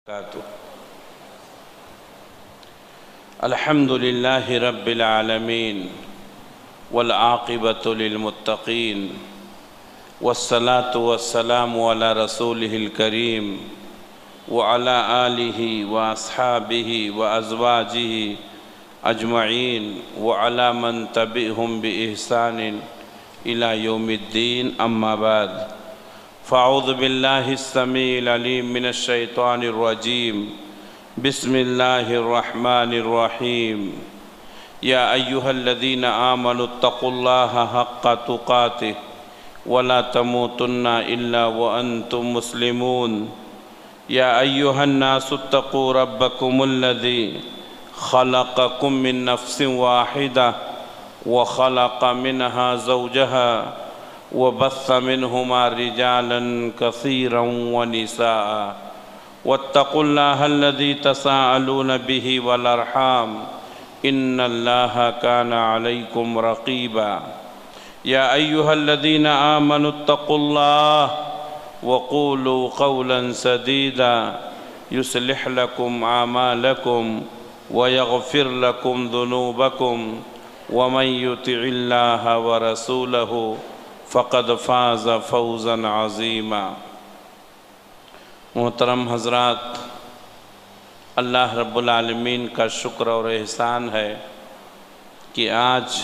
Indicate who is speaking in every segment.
Speaker 1: الحمد لله رب العالمين والعاقبة للمتقين والصلاة والسلام على رسوله الكريم وعلى آله وأصحابه وأزواجه أجمعين وعلى من تبعهم بإحسان إلى يوم الدين أما بعد فأعوذ بالله السميع العليم من الشيطان الرجيم بسم الله الرحمن الرحيم يا أيها الذين آمنوا اتقوا الله حق تقاته ولا تموتن إلا وأنتم مسلمون يا أيها الناس اتقوا ربكم الذي خلقكم من نفس واحدة وخلق منها زوجها وبث منهما رجالا كثيرا ونساء واتقوا الله الذي تساءلون به والأرحام إن الله كان عليكم رقيبا يا أيها الذين آمنوا اتقوا الله وقولوا قولا سديدا يصلح لكم أعمالكم ويغفر لكم ذنوبكم ومن يطع الله ورسوله فقد فاز فوزا عظیما۔ محترم حضرات، اللہ رب العالمین کا شکر اور احسان ہے کہ آج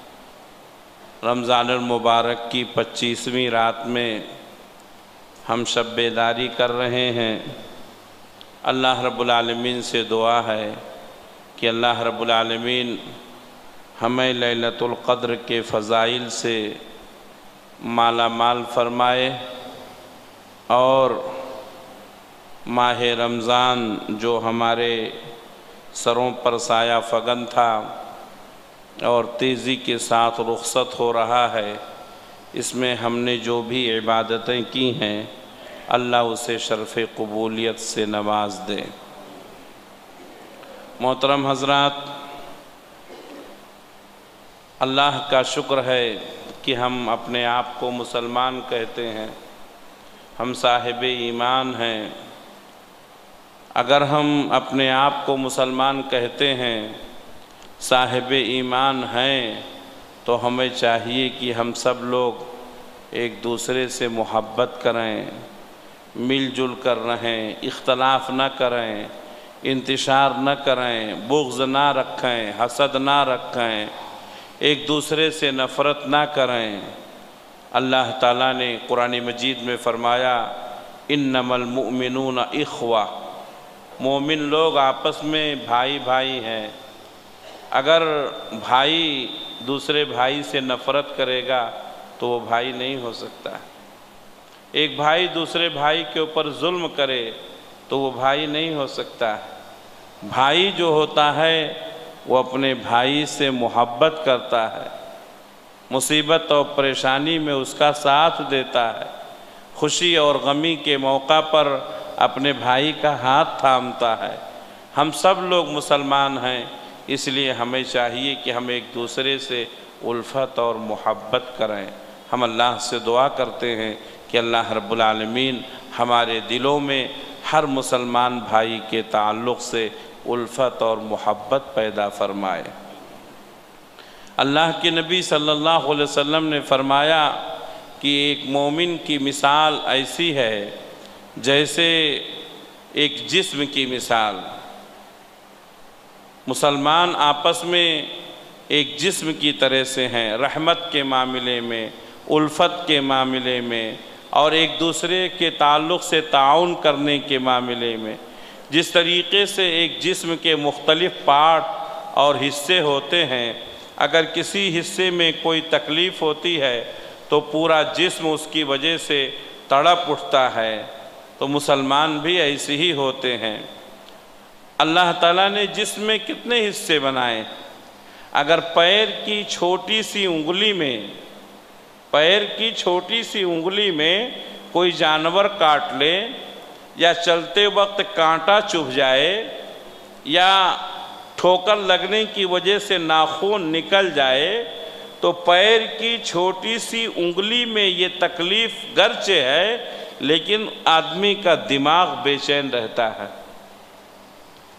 Speaker 1: رمضان المبارک کی 25ویں رات میں ہم شب بیداری کر رہے ہیں۔ اللہ رب العالمین سے دعا ہے کہ اللہ رب العالمین ہمیں لیلۃ القدر کے فضائل سے مالا مال فرمائے اور ماہ رمضان جو ہمارے سروں پر سایہ فگن تھا اور تیزی کے ساتھ رخصت ہو رہا ہے، اس میں ہم نے جو بھی عبادتیں کی ہیں اللہ اسے شرف قبولیت سے نواز دے۔ محترم حضرات، اللہ کا شکر ہے کہ ہم اپنے آپ کو مسلمان کہتے ہیں، ہم صاحب ایمان ہیں۔ اگر ہم اپنے آپ کو مسلمان کہتے ہیں، صاحب ایمان ہیں، تو ہمیں چاہیے کہ ہم سب لوگ ایک دوسرے سے محبت کریں، مل جل کر رہیں، اختلاف نہ کریں، انتشار نہ کریں، بغض نہ رکھیں، حسد نہ رکھیں، ایک دوسرے سے نفرت نہ کریں۔ اللہ تعالیٰ نے قرآن مجید میں فرمایا انما المؤمنون اخوہ، مومن لوگ آپس میں بھائی بھائی ہیں۔ اگر بھائی دوسرے بھائی سے نفرت کرے گا تو وہ بھائی نہیں ہو سکتا۔ ایک بھائی دوسرے بھائی کے اوپر ظلم کرے تو وہ بھائی نہیں ہو سکتا۔ بھائی جو ہوتا ہے وہ اپنے بھائی سے محبت کرتا ہے، مصیبت اور پریشانی میں اس کا ساتھ دیتا ہے، خوشی اور غمی کے موقع پر اپنے بھائی کا ہاتھ تھامتا ہے۔ ہم سب لوگ مسلمان ہیں، اس لیے ہمیں چاہیے کہ ہم ایک دوسرے سے الفت اور محبت کریں۔ ہم اللہ سے دعا کرتے ہیں کہ اللہ رب العالمین ہمارے دلوں میں ہر مسلمان بھائی کے تعلق سے الفت اور محبت پیدا فرمائے۔ اللہ کے نبی صلی اللہ علیہ وسلم نے فرمایا کہ ایک مومن کی مثال ایسی ہے جیسے ایک جسم کی مثال۔ مسلمان آپس میں ایک جسم کی طرح سے ہیں، رحمت کے معاملے میں، الفت کے معاملے میں اور ایک دوسرے کے تعلق سے تعاون کرنے کے معاملے میں۔ جس طریقے سے ایک جسم کے مختلف پارٹ اور حصے ہوتے ہیں، اگر کسی حصے میں کوئی تکلیف ہوتی ہے تو پورا جسم اس کی وجہ سے تڑپ اٹھتا ہے، تو مسلمان بھی ایسے ہی ہوتے ہیں۔ اللہ تعالیٰ نے جسم میں کتنے حصے بنائے؟ اگر پیر کی چھوٹی سی انگلی میں کوئی جانور کاٹ لے یا چلتے وقت کانٹا چبھ جائے یا ٹھوکر لگنے کی وجہ سے ناخن نکل جائے تو پیر کی چھوٹی سی انگلی میں یہ تکلیف گرچہ ہے لیکن آدمی کا دماغ بے چین رہتا ہے۔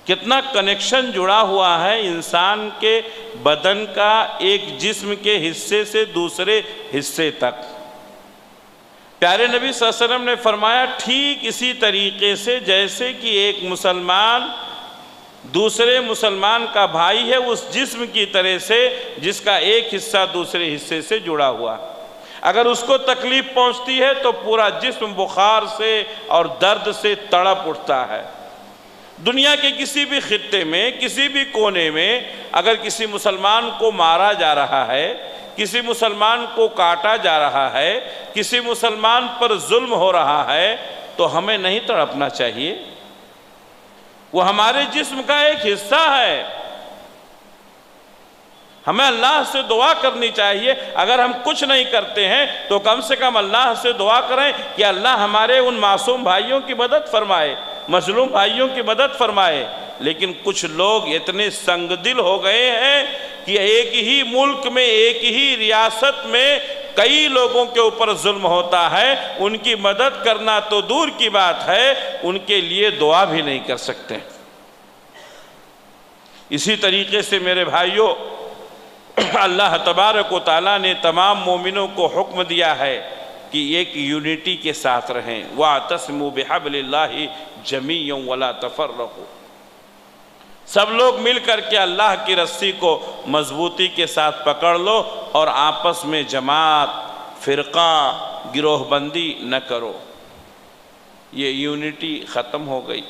Speaker 1: کتنا کنیکشن جڑا ہوا ہے انسان کے بدن کا ایک جسم کے حصے سے دوسرے حصے تک۔ پیارے نبی صلی اللہ علیہ وسلم نے فرمایا ٹھیک اسی طریقے سے جیسے کہ ایک مسلمان دوسرے مسلمان کا بھائی ہے، اس جسم کی طرح سے جس کا ایک حصہ دوسرے حصے سے جڑا ہوا، اگر اس کو تکلیف پہنچتی ہے تو پورا جسم بخار سے اور درد سے تڑپ اٹھتا ہے۔ دنیا کے کسی بھی خطے میں، کسی بھی کونے میں اگر کسی مسلمان کو مارا جا رہا ہے، کسی مسلمان کو کاٹا جا رہا ہے، کسی مسلمان پر ظلم ہو رہا ہے، تو ہمیں نہیں تڑپنا چاہیے، وہ ہمارے جسم کا ایک حصہ ہے۔ ہمیں اللہ سے دعا کرنی چاہیے، اگر ہم کچھ نہیں کرتے ہیں تو کم سے کم اللہ سے دعا کریں کہ اللہ ہمارے ان معصوم بھائیوں کی مدد فرمائے، مظلوم بھائیوں کی مدد فرمائے۔ لیکن کچھ لوگ اتنے سنگ دل ہو گئے ہیں کہ ایک ہی ملک میں، ایک ہی ریاست میں کئی لوگوں کے اوپر ظلم ہوتا ہے، ان کی مدد کرنا تو دور کی بات ہے، ان کے لیے دعا بھی نہیں کر سکتے۔ اسی طریقے سے میرے بھائیوں، اللہ تبارک و تعالیٰ نے تمام مومنوں کو حکم دیا ہے کہ ایک یونٹی کے ساتھ رہیں، وَاعْتَصِمُوا بِحَبْلِ اللَّهِ جَمِيعًا وَلَا تَفَرَّقُوا، سب لوگ مل کر کے اللہ کی رسی کو مضبوطی کے ساتھ پکڑ لو اور آپس میں جماعت، فرقہ، گروہ بندی نہ کرو۔ یہ یونٹی ختم ہو گئی،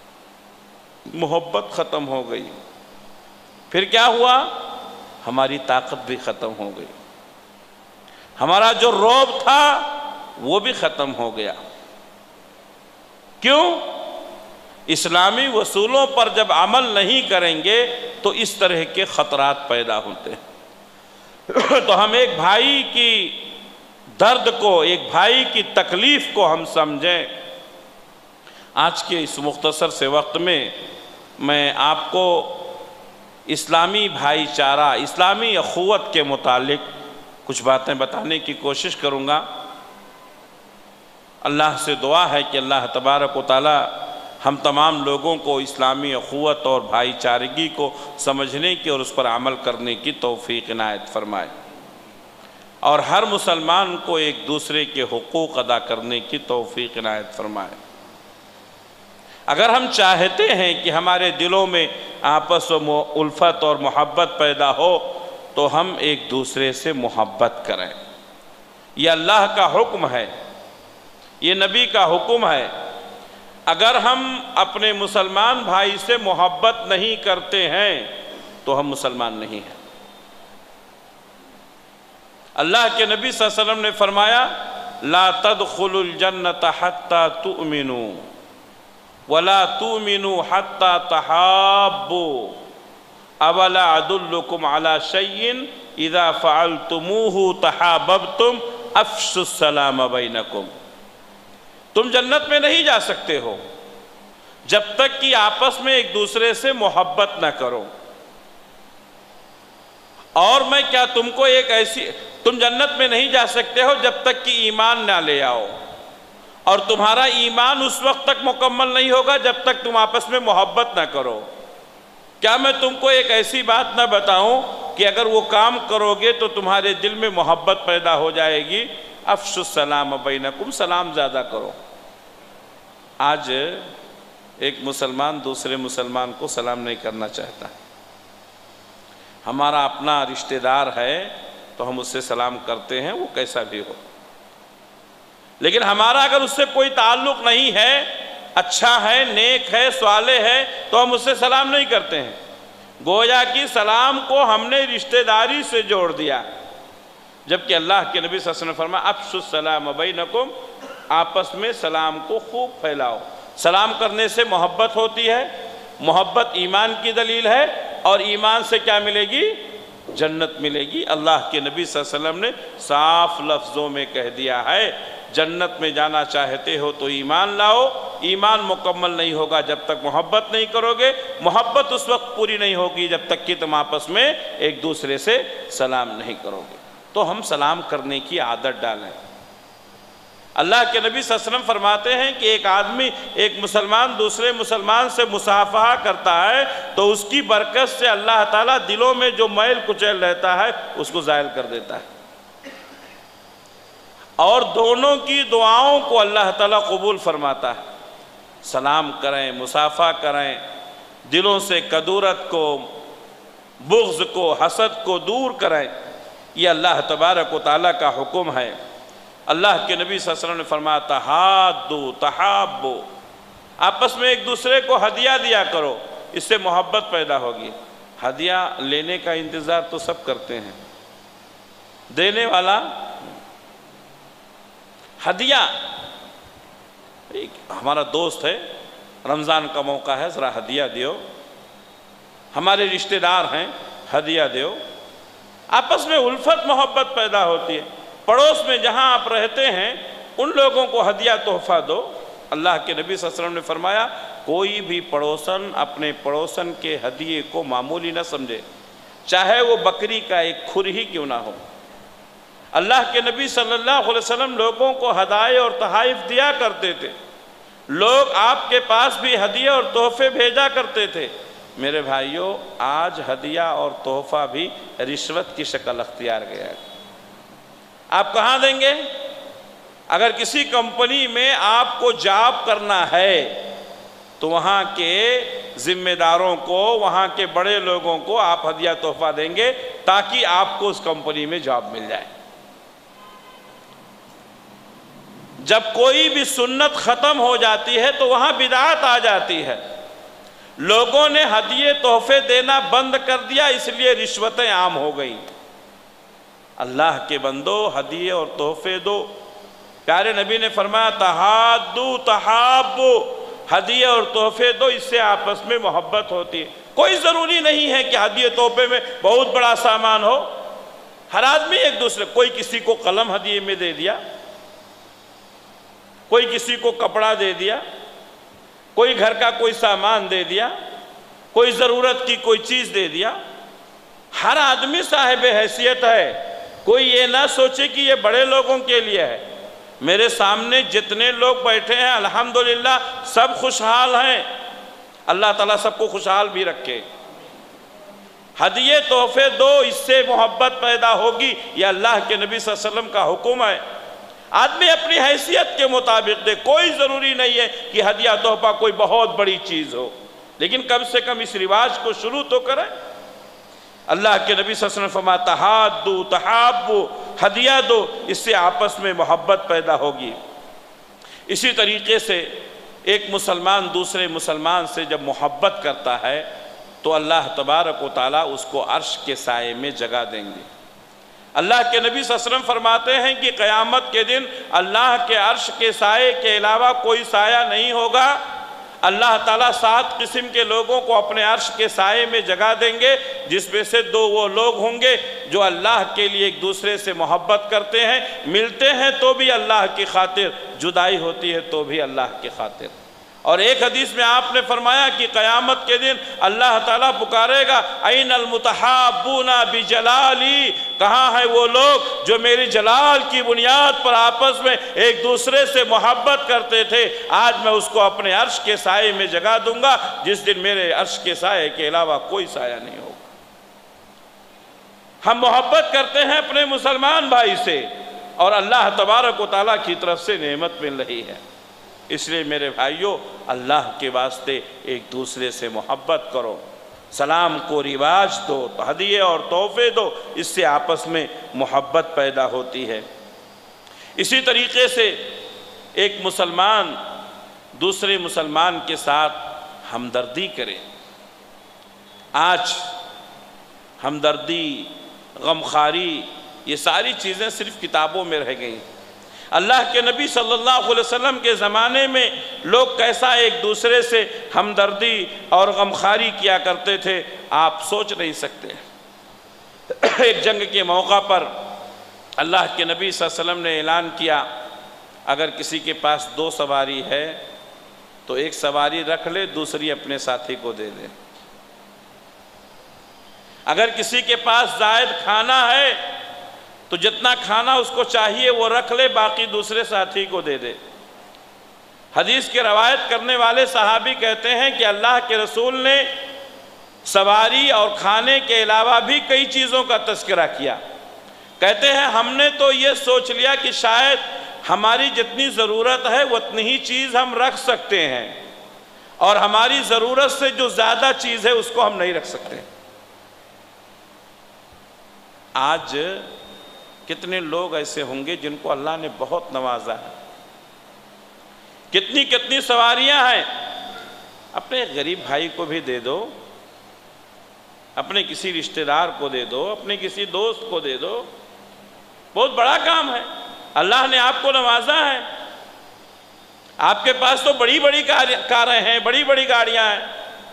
Speaker 1: محبت ختم ہو گئی، پھر کیا ہوا؟ ہماری طاقت بھی ختم ہو گئی، ہمارا جو رعب تھا وہ بھی ختم ہو گیا۔ کیوں؟ اسلامی اصولوں پر جب عمل نہیں کریں گے تو اس طرح کے خطرات پیدا ہوتے ہیں۔ تو ہم ایک بھائی کی درد کو، ایک بھائی کی تکلیف کو ہم سمجھیں۔ آج کے اس مختصر سے وقت میں آپ کو اسلامی بھائی چارہ، اسلامی اخوت کے متعلق کچھ باتیں بتانے کی کوشش کروں گا۔ اللہ سے دعا ہے کہ اللہ تبارک و تعالی ہم تمام لوگوں کو اسلامی اخوت اور بھائی چارگی کو سمجھنے کی اور اس پر عمل کرنے کی توفیق عنایت فرمائے، اور ہر مسلمان کو ایک دوسرے کے حقوق ادا کرنے کی توفیق عنایت فرمائے۔ اگر ہم چاہتے ہیں کہ ہمارے دلوں میں آپس و الفت اور محبت پیدا ہو تو ہم ایک دوسرے سے محبت کریں۔ یہ اللہ کا حکم ہے، یہ نبی کا حکم ہے۔ اگر ہم اپنے مسلمان بھائی سے محبت نہیں کرتے ہیں تو ہم مسلمان نہیں ہیں۔ اللہ کے نبی صلی اللہ علیہ وسلم نے فرمایا لا تدخلوا الجنة حتى تؤمنوا ولا تؤمنوا حتى تحابوا اولا ادلكم على شيء اذا فعلتموه تحاببتم افشوا السلام بينكم۔ تم جنت میں نہیں جا سکتے ہو جب تک کہ آپس میں ایک دوسرے سے محبت نہ کرو، اور میں کیا تم کو ایک ایسی، تم جنت میں نہیں جا سکتے ہو جب تک کہ ایمان نہ لے آؤ، اور تمہارا ایمان اس وقت تک مکمل نہیں ہوگا جب تک تم آپس میں محبت نہ کرو۔ کیا میں تم کو ایک ایسی بات نہ بتاؤں کہ اگر وہ کام کرو گے تو تمہارے دل میں محبت پیدا ہو جائے گی؟ افشوا السلام بینکم، سلام زیادہ کرو۔ آج ایک مسلمان دوسرے مسلمان کو سلام نہیں کرنا چاہتا، ہمارا اپنا رشتہ دار ہے تو ہم اس سے سلام کرتے ہیں، وہ کیسا بھی ہو، لیکن ہمارا اگر اس سے کوئی تعلق نہیں ہے، اچھا ہے، نیک ہے، صالح ہے، تو ہم اس سے سلام نہیں کرتے ہیں۔ گویا کہ سلام کو ہم نے رشتہ داری سے جوڑ دیا، جبکہ اللہ کے نبی صلی اللہ علیہ وسلم نے فرمایا افشوا السلام بینکم، آپس میں سلام کو خوب پھیلاؤ۔ سلام کرنے سے محبت ہوتی ہے، محبت ایمان کی دلیل ہے، اور ایمان سے کیا ملے گی؟ جنت ملے گی۔ اللہ کے نبی صلی اللہ علیہ وسلم نے صاف لفظوں میں کہہ دیا ہے جنت میں جانا چاہتے ہو تو ایمان لاؤ، ایمان مکمل نہیں ہوگا جب تک محبت نہیں کرو گے، محبت اس وقت پوری نہیں ہوگی جب تک کہ تم آپس میں ایک دوسرے سے سلام نہیں کرو گے۔ تو ہم سلام کرنے کی عادت ڈالیں۔ اللہ کے نبی صلی اللہ علیہ وسلم فرماتے ہیں کہ ایک آدمی، ایک مسلمان دوسرے مسلمان سے مصافحہ کرتا ہے تو اس کی برکت سے اللہ تعالیٰ دلوں میں جو میل کچیل رہتا ہے اس کو زائل کر دیتا ہے، اور دونوں کی دعاؤں کو اللہ تعالیٰ قبول فرماتا ہے۔ سلام کریں، مصافحہ کریں، دلوں سے کدورت کو، بغض کو، حسد کو دور کریں، یہ اللہ تبارک و تعالیٰ کا حکم ہے۔ اللہ کے نبی صلی اللہ علیہ وسلم نے فرمایا تحادو تحابو، آپس میں ایک دوسرے کو ہدیہ دیا کرو، اس سے محبت پیدا ہوگی۔ ہدیہ لینے کا انتظار تو سب کرتے ہیں، دینے والا ہدیہ، ہمارا دوست ہے، رمضان کا موقع ہے، ذرا ہدیہ دیو، ہمارے رشتہ دار ہیں، ہدیہ دیو، آپس میں الفت محبت پیدا ہوتی ہے۔ پڑوس میں جہاں آپ رہتے ہیں ان لوگوں کو ہدیہ تحفہ دو۔ اللہ کے نبی صلی اللہ علیہ وسلم نے فرمایا کوئی بھی پڑوسن اپنے پڑوسن کے ہدیے کو معمولی نہ سمجھے، چاہے وہ بکری کا ایک کھر ہی کیوں نہ ہو۔ اللہ کے نبی صلی اللہ علیہ وسلم لوگوں کو ہدایے اور تحائف دیا کرتے تھے، لوگ آپ کے پاس بھی ہدیے اور تحفے بھیجا کرتے تھے۔ میرے بھائیوں، آج ہدیہ اور تحفہ بھی رشوت کی شکل اختیار گیا ہے۔ آپ کہاں دیں گے؟ اگر کسی کمپنی میں آپ کو جاب کرنا ہے تو وہاں کے ذمہ داروں کو، وہاں کے بڑے لوگوں کو آپ ہدیہ تحفہ دیں گے تاکہ آپ کو اس کمپنی میں جاب مل جائے۔ جب کوئی بھی سنت ختم ہو جاتی ہے تو وہاں بدعت آ جاتی ہے۔ لوگوں نے ہدیے تحفے دینا بند کر دیا، اس لیے رشوتیں عام ہو گئیں۔ اللہ کے بندو، ہدیے اور تحفے دو۔ پیارے نبی نے فرمایا تحادو تحابو، ہدیے اور تحفے دو، اس سے آپس میں محبت ہوتی ہے۔ کوئی ضروری نہیں ہے کہ ہدیے تحفے میں بہت بڑا سامان ہو، ہر آدمی ایک دوسرے، کوئی کسی کو قلم ہدیے میں دے دیا، کوئی کسی کو کپڑا دے دیا، کوئی گھر کا کوئی سامان دے دیا، کوئی ضرورت کی کوئی چیز دے دیا۔ ہر آدمی صاحب حیثیت ہے، کوئی یہ نہ سوچے کہ یہ بڑے لوگوں کے لیے ہے۔ میرے سامنے جتنے لوگ بیٹھے ہیں الحمدللہ سب خوشحال ہیں، اللہ تعالیٰ سب کو خوشحال بھی رکھے۔ ہدیے تحفے دو، اس سے محبت پیدا ہوگی، یہ اللہ کے نبی صلی اللہ علیہ وسلم کا حکم ہے۔ آدمی اپنی حیثیت کے مطابق دے، کوئی ضروری نہیں ہے کہ ہدیہ تحفہ کوئی بہت بڑی چیز ہو، لیکن کم سے کم اس رواج کو شروع تو کریں۔ اللہ کے نبی صلی اللہ علیہ وسلم فرمایا تحادو تحابو، ہدیہ دو، اس سے آپس میں محبت پیدا ہوگی۔ اسی طریقے سے ایک مسلمان دوسرے مسلمان سے جب محبت کرتا ہے تو اللہ تبارک و تعالیٰ اس کو عرش کے سائے میں جگہ دیں گے۔ اللہ کے نبی صلی اللہ علیہ وسلم فرماتے ہیں کہ قیامت کے دن اللہ کے عرش کے سائے کے علاوہ کوئی سایہ نہیں ہوگا۔ اللہ تعالیٰ 7 قسم کے لوگوں کو اپنے عرش کے سائے میں جگہ دیں گے، جس میں سے 2 وہ لوگ ہوں گے جو اللہ کے لیے ایک دوسرے سے محبت کرتے ہیں، ملتے ہیں تو بھی اللہ کی خاطر، جدائی ہوتی ہے تو بھی اللہ کی خاطر۔ اور ایک حدیث میں آپ نے فرمایا کہ قیامت کے دن اللہ تعالیٰ پکارے گا این المتحابون بجلالی، کہاں ہیں وہ لوگ جو میری جلال کی بنیاد پر آپس میں ایک دوسرے سے محبت کرتے تھے، آج میں اس کو اپنے عرش کے سائے میں جگہ دوں گا، جس دن میرے عرش کے سائے کے علاوہ کوئی سایہ نہیں ہوگا۔ ہم محبت کرتے ہیں اپنے مسلمان بھائی سے، اور اللہ تبارک و تعالیٰ کی طرف سے نعمت مل رہی ہے۔ اس لیے میرے بھائیوں، اللہ کے واسطے ایک دوسرے سے محبت کرو، سلام کو رواج دو، ہدیے اور تحفے دو، اس سے آپس میں محبت پیدا ہوتی ہے۔ اسی طریقے سے ایک مسلمان دوسرے مسلمان کے ساتھ ہمدردی کرے۔ آج ہمدردی، غمخواری، یہ ساری چیزیں صرف کتابوں میں رہ گئیں۔ اللہ کے نبی صلی اللہ علیہ وسلم کے زمانے میں لوگ کیسا ایک دوسرے سے ہمدردی اور غمخواری کیا کرتے تھے، آپ سوچ نہیں سکتے۔ ایک جنگ کے موقع پر اللہ کے نبی صلی اللہ علیہ وسلم نے اعلان کیا، اگر کسی کے پاس 2 سواری ہے تو 1 سواری رکھ لے، دوسری اپنے ساتھی کو دے دے۔ اگر کسی کے پاس زائد کھانا ہے تو جتنا کھانا اس کو چاہیے وہ رکھ لے، باقی دوسرے ساتھی کو دے دے۔ حدیث کی روایت کرنے والے صحابی کہتے ہیں کہ اللہ کے رسول نے سواری اور کھانے کے علاوہ بھی کئی چیزوں کا تذکرہ کیا۔ کہتے ہیں ہم نے تو یہ سوچ لیا کہ شاید ہماری جتنی ضرورت ہے اتنی ہی چیز ہم رکھ سکتے ہیں، اور ہماری ضرورت سے جو زیادہ چیز ہے اس کو ہم نہیں رکھ سکتے۔ آج کتنے لوگ ایسے ہوں گے جن کو اللہ نے بہت نوازا ہے، کتنی کتنی سواریاں ہیں، اپنے غریب بھائی کو بھی دے دو، اپنے کسی رشتہ دار کو دے دو، اپنے کسی دوست کو دے دو، بہت بڑا کام ہے۔ اللہ نے آپ کو نوازا ہے، آپ کے پاس تو بڑی بڑی کاریں ہیں، بڑی بڑی گاڑیاں ہیں۔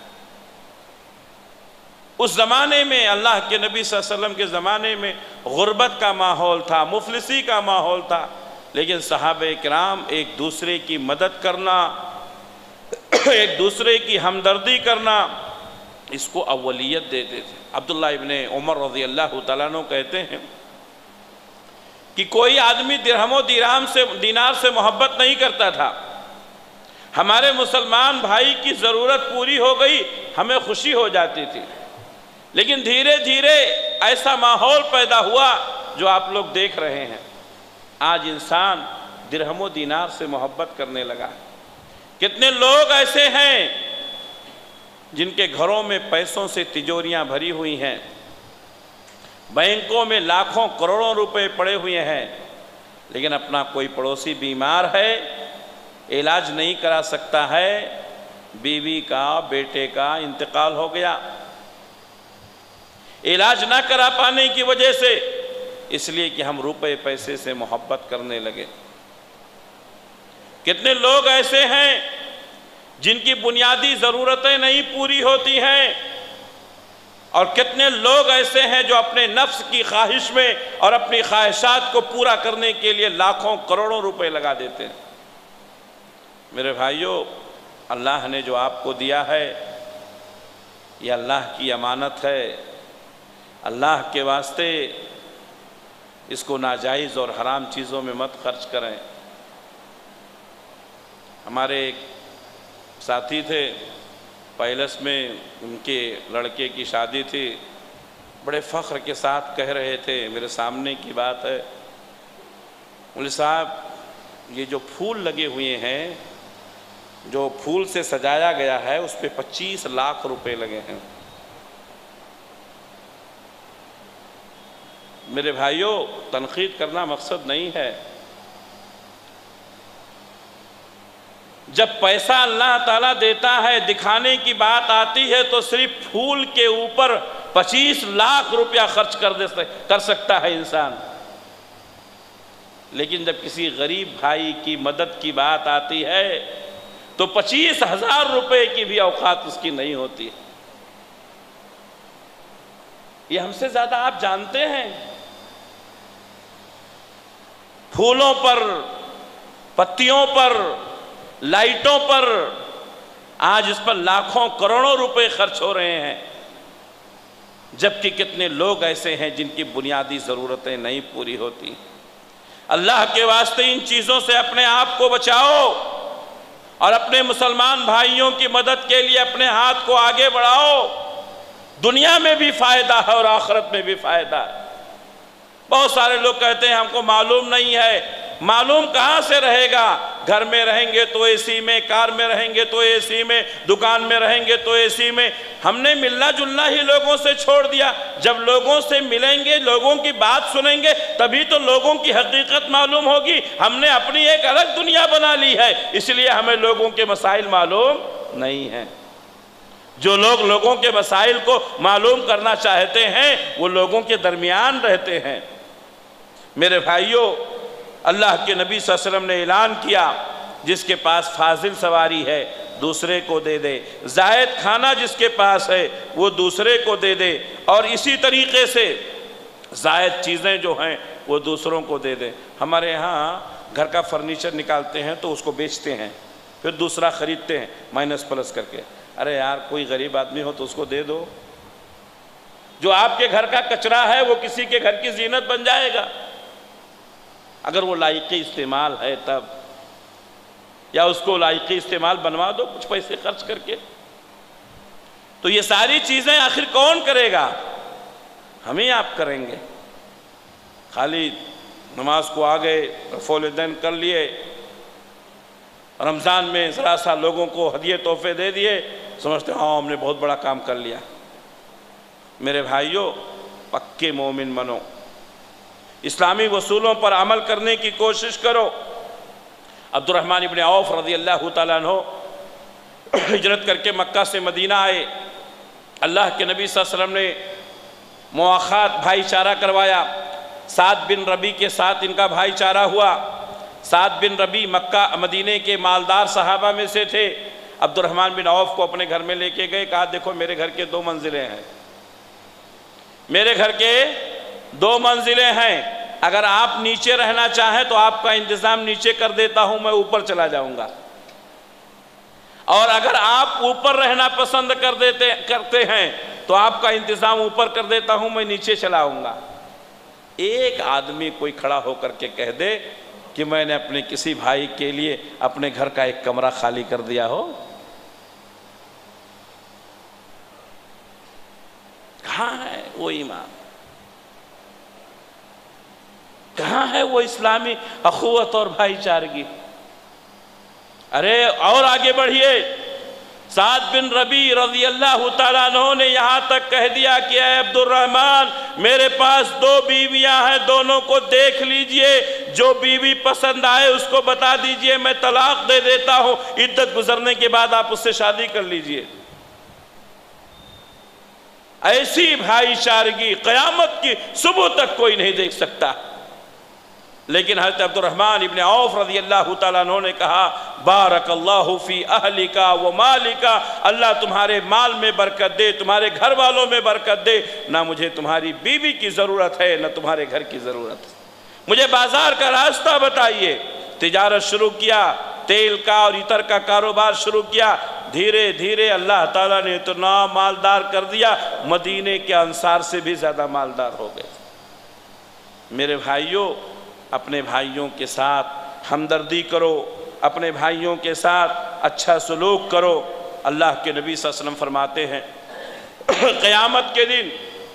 Speaker 1: اس زمانے میں اللہ کے نبی صلی اللہ علیہ وسلم کے زمانے میں غربت کا ماحول تھا، مفلسی کا ماحول تھا، لیکن صحابہ کرام ایک دوسرے کی مدد کرنا، ایک دوسرے کی ہمدردی کرنا، اس کو اولیت دیتے تھے۔ عبداللہ ابن عمر رضی اللہ تعالیٰ عنہ کہتے ہیں کہ کوئی آدمی درہم و دینار سے محبت نہیں کرتا تھا، ہمارے مسلمان بھائی کی ضرورت پوری ہو گئی ہمیں خوشی ہو جاتی تھی، لیکن دھیرے دھیرے ایسا ماحول پیدا ہوا جو آپ لوگ دیکھ رہے ہیں۔ آج انسان درہم و دینار سے محبت کرنے لگا۔ کتنے لوگ ایسے ہیں جن کے گھروں میں پیسوں سے تجوریاں بھری ہوئی ہیں، بینکوں میں لاکھوں کروڑوں روپے پڑے ہوئے ہیں، لیکن اپنا کوئی پڑوسی بیمار ہے، علاج نہیں کرا سکتا ہے، بیوی کا بیٹے کا انتقال ہو گیا، علاج نہ کرا پانے کی وجہ سے، اس لیے کہ ہم روپے پیسے سے محبت کرنے لگے۔ کتنے لوگ ایسے ہیں جن کی بنیادی ضرورتیں نہیں پوری ہوتی ہیں، اور کتنے لوگ ایسے ہیں جو اپنے نفس کی خواہش میں اور اپنی خواہشات کو پورا کرنے کے لیے لاکھوں کروڑوں روپے لگا دیتے ہیں۔ میرے بھائیوں، اللہ نے جو آپ کو دیا ہے یہ اللہ کی امانت ہے، اللہ کے واسطے اس کو ناجائز اور حرام چیزوں میں مت خرچ کریں۔ ہمارے ایک ساتھی تھے، پیلس میں ان کے لڑکے کی شادی تھی، بڑے فخر کے ساتھ کہہ رہے تھے، میرے سامنے کی بات ہے، مولوی صاحب یہ جو پھول لگے ہوئے ہیں، جو پھول سے سجایا گیا ہے اس پہ 25 لاکھ روپے لگے ہیں۔ میرے بھائیوں، تنقید کرنا مقصد نہیں ہے، جب پیسہ اللہ تعالیٰ دیتا ہے دکھانے کی بات آتی ہے تو صرف پھول کے اوپر 25 لاکھ روپیہ خرچ کر سکتا ہے انسان، لیکن جب کسی غریب بھائی کی مدد کی بات آتی ہے تو 25,000 روپے کی بھی اوقات اس کی نہیں ہوتی۔ یہ ہم سے زیادہ آپ جانتے ہیں، پھولوں پر، پتیوں پر، لائٹوں پر آج اس پر لاکھوں کروڑوں روپے خرچ ہو رہے ہیں، جبکہ کتنے لوگ ایسے ہیں جن کی بنیادی ضرورتیں نہیں پوری ہوتی۔ اللہ کے واسطے ان چیزوں سے اپنے آپ کو بچاؤ، اور اپنے مسلمان بھائیوں کی مدد کے لیے اپنے ہاتھ کو آگے بڑھاؤ، دنیا میں بھی فائدہ ہے اور آخرت میں بھی فائدہ ہے۔ بہت سارے لوگ کہتے ہیں ہم کو معلوم نہیں ہے، معلوم کہاں سے رہے گا؟ گھر میں رہیں گے تو اے سی میں، کار میں رہیں گے تو اے سی میں، دکان میں رہیں گے تو اے سی میں۔ ہم نے ملنا جلنا ہی لوگوں سے چھوڑ دیا۔ جب لوگوں سے ملیں گے، لوگوں کی بات سنیں گے، تبھی تو لوگوں کی حقیقت معلوم ہوگی۔ ہم نے اپنی ایک الگ دنیا بنا لی ہے، اس لیے ہمیں لوگوں کے مسائل معلوم نہیں ہیں۔ جو لوگ لوگوں کے مسائل کو معلوم کرنا چاہتے ہیں وہ لوگوں کے درمیان رہتے ہیں۔ میرے بھائیوں، اللہ کے نبی صلی اللہ علیہ وسلم نے اعلان کیا، جس کے پاس فاضل سواری ہے دوسرے کو دے دے، زائد کھانا جس کے پاس ہے وہ دوسرے کو دے دے، اور اسی طریقے سے زائد چیزیں جو ہیں وہ دوسروں کو دے دے۔ ہمارے ہاں گھر کا فرنیچر نکالتے ہیں تو اس کو بیچتے ہیں، پھر دوسرا خریدتے ہیں مائنس پلس کر کے۔ ارے یار، کوئی غریب آدمی ہو تو اس کو دے دو۔ جو آپ کے گھر کا کچرا ہے وہ کسی کے گھر کی زینت بن جائے گا۔ اگر وہ لائق استعمال ہے تب، یا اس کو لائق استعمال بنوا دو کچھ پیسے خرچ کر کے۔ تو یہ ساری چیزیں آخر کون کرے گا؟ ہم ہی آپ کریں گے۔ خالی نماز کو آگے رفع الیدین کر لیے، رمضان میں ذرا سا لوگوں کو ہدیے تحفے دے دیے، سمجھتے ہیں ہاں ہم نے بہت بڑا کام کر لیا۔ میرے بھائیوں، پکے مومن بنو، اسلامی اصولوں پر عمل کرنے کی کوشش کرو۔ عبد الرحمن ابن عوف رضی اللہ تعالیٰ عنہ ہجرت کر کے مکہ سے مدینہ آئے، اللہ کے نبی صلی اللہ علیہ وسلم نے مواخات بھائی چارہ کروایا، سعد بن ربی کے ساتھ ان کا بھائی چارہ ہوا۔ سعد بن ربی مکہ مدینے کے مالدار صحابہ میں سے تھے۔ عبد الرحمن بن عوف کو اپنے گھر میں لے کے گئے، کہا دیکھو میرے گھر کے 2 منزلیں ہیں، میرے گھر کے 2 منزلیں ہیں، اگر آپ نیچے رہنا چاہیں تو آپ کا انتظام نیچے کر دیتا ہوں، میں اوپر چلا جاؤں گا، اور اگر آپ اوپر رہنا پسند کرتے ہیں تو آپ کا انتظام اوپر کر دیتا ہوں، میں نیچے چلا آؤں گا۔ ایک آدمی کوئی کھڑا ہو کر کے کہہ دے کہ میں نے اپنے کسی بھائی کے لیے اپنے گھر کا ایک کمرہ خالی کر دیا ہو، کہاں ہے وہ ایمان؟ کہاں ہے وہ اسلامی اخوت اور بھائی چارگی؟ ارے اور آگے بڑھیے، سعد بن ربی رضی اللہ تعالیٰ عنہ نے یہاں تک کہہ دیا کہ اے عبد الرحمن، میرے پاس 2 بیویاں ہیں، دونوں کو دیکھ لیجئے، جو بیوی پسند آئے اس کو بتا دیجئے میں طلاق دے دیتا ہوں، عدت گزرنے کے بعد آپ اس سے شادی کر لیجئے۔ ایسی بھائی چارگی قیامت کی صبح تک کوئی نہیں دیکھ سکتا۔ لیکن حضرت عبد الرحمن ابن عوف رضی اللہ تعالیٰ عنہ نے کہا بارک اللہ فی اہلکا و مالکا، اللہ تمہارے مال میں برکت دے، تمہارے گھر والوں میں برکت دے، نہ مجھے تمہاری بیوی کی ضرورت ہے نہ تمہارے گھر کی ضرورت ہے، مجھے بازار کا راستہ بتائیے۔ تجارت شروع کیا، تیل کا اور عطر کا کاروبار شروع کیا، دھیرے دھیرے اللہ تعالیٰ نے اتنا مالدار کر دیا، مدینے کے انصار سے بھی زیادہ مالدار ہو گئے۔ میرے بھائیوں، اپنے بھائیوں کے ساتھ ہمدردی کرو، اپنے بھائیوں کے ساتھ اچھا سلوک کرو۔ اللہ کے نبی صلی اللہ علیہ وسلم فرماتے ہیں قیامت کے دن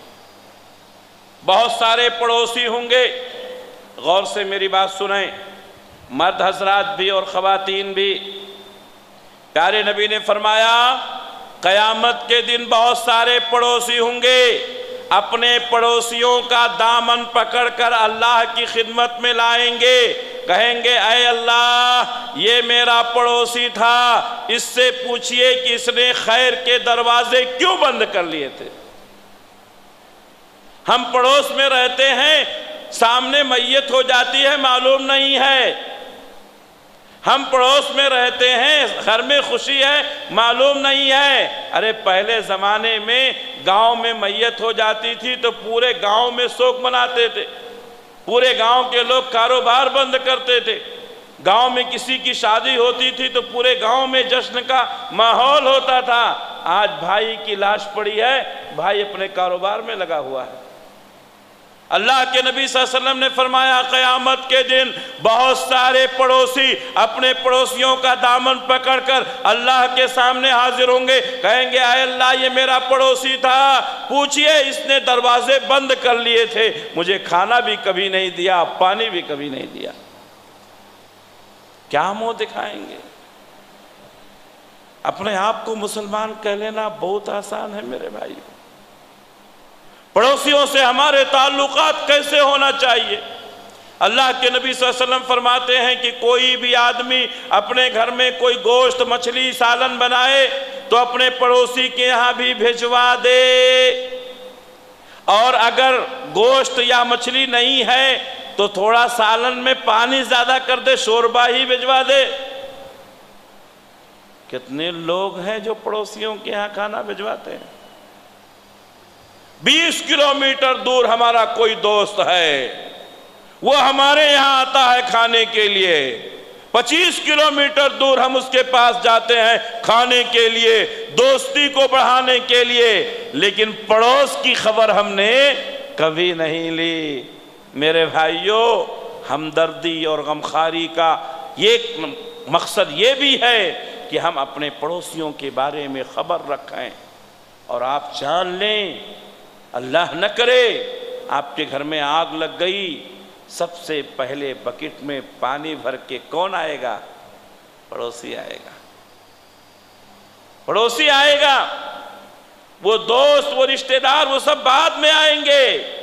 Speaker 1: بہت سارے پڑوسی ہوں گے، غور سے میری بات سنیں، مرد حضرات بھی اور خواتین بھی۔ پیارے نبی نے فرمایا قیامت کے دن بہت سارے پڑوسی ہوں گے، اپنے پڑوسیوں کا دامن پکڑ کر اللہ کی خدمت میں لائیں گے، کہیں گے اے اللہ یہ میرا پڑوسی تھا، اس سے پوچھئے کہ اس نے خیر کے دروازے کیوں بند کر لیے تھے۔ ہم پڑوس میں رہتے ہیں، سامنے میت ہو جاتی ہے معلوم نہیں ہے، ہم پڑوس میں رہتے ہیں، گھر میں خوشی ہے معلوم نہیں ہے۔ ارے پہلے زمانے میں گاؤں میں میت ہو جاتی تھی تو پورے گاؤں میں شوق مناتے تھے، پورے گاؤں کے لوگ کاروبار بند کرتے تھے، گاؤں میں کسی کی شادی ہوتی تھی تو پورے گاؤں میں جشن کا ماحول ہوتا تھا۔ آج بھائی کی لاش پڑی ہے، بھائی اپنے کاروبار میں لگا ہوا ہے۔ اللہ کے نبی صلی اللہ علیہ وسلم نے فرمایا قیامت کے دن بہت سارے پڑوسی اپنے پڑوسیوں کا دامن پکڑ کر اللہ کے سامنے حاضر ہوں گے، کہیں گے اے اللہ یہ میرا پڑوسی تھا، پوچھئے اس نے دروازے بند کر لیے تھے، مجھے کھانا بھی کبھی نہیں دیا، پانی بھی کبھی نہیں دیا۔ کیا منہ دکھائیں گے؟ اپنے آپ کو مسلمان کہہ لینا بہت آسان ہے میرے بھائی۔ پڑوسیوں سے ہمارے تعلقات کیسے ہونا چاہیے؟ اللہ کے نبی صلی اللہ علیہ وسلم فرماتے ہیں کہ کوئی بھی آدمی اپنے گھر میں کوئی گوشت مچھلی سالن بنائے تو اپنے پڑوسی کے یہاں بھی بھیجوا دے، اور اگر گوشت یا مچھلی نہیں ہے تو تھوڑا سالن میں پانی زیادہ کر دے، شوربہ ہی بھیجوا دے۔ کتنے لوگ ہیں جو پڑوسیوں کے یہاں کھانا بھیجواتے ہیں؟ 20 کلومیٹر دور ہمارا کوئی دوست ہے، وہ ہمارے یہاں آتا ہے کھانے کے لیے، 25 کلومیٹر دور ہم اس کے پاس جاتے ہیں کھانے کے لیے، دوستی کو بڑھانے کے لیے، لیکن پڑوس کی خبر ہم نے کبھی نہیں لی۔ میرے بھائیوں، ہمدردی اور غمخواری کا یہ مقصد یہ بھی ہے کہ ہم اپنے پڑوسیوں کے بارے میں خبر رکھیں، اور آپ جان لیں اللہ نہ کرے آپ کے گھر میں آگ لگ گئی، سب سے پہلے بکٹ میں پانی بھر کے کون آئے گا؟ پڑوسی آئے گا، پڑوسی آئے گا، وہ دوست، وہ رشتہ دار، وہ سب بعد میں آئیں گے۔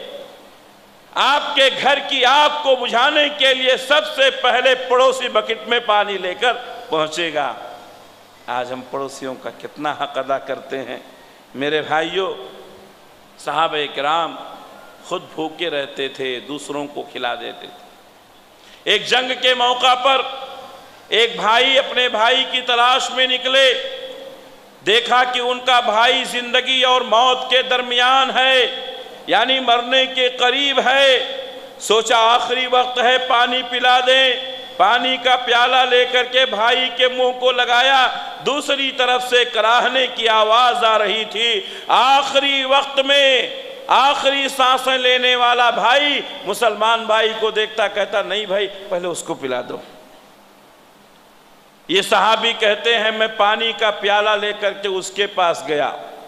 Speaker 1: آپ کے گھر کی آگ کو بجھانے کے لیے سب سے پہلے پڑوسی بکٹ میں پانی لے کر پہنچے گا۔ آج ہم پڑوسیوں کا کتنا حق ادا کرتے ہیں؟ میرے بھائیوں، صحابہ کرام خود بھوکے رہتے تھے، دوسروں کو کھلا دیتے تھے۔ ایک جنگ کے موقع پر ایک بھائی اپنے بھائی کی تلاش میں نکلے، دیکھا کہ ان کا بھائی زندگی اور موت کے درمیان ہے، یعنی مرنے کے قریب ہے۔ سوچا آخری وقت ہے، پانی پلا دیں۔ پانی کا پیالہ لے کر کے بھائی کے منہ کو لگایا، دوسری طرف سے کراہنے کی آواز آ رہی تھی۔ آخری وقت میں آخری سانسیں لینے والا بھائی مسلمان بھائی کو دیکھتا، کہتا نہیں بھائی پہلے اس کو پلا دو۔ یہ صحابی کہتے ہیں میں پانی کا پیالہ لے کر کے اس کے پاس گیا،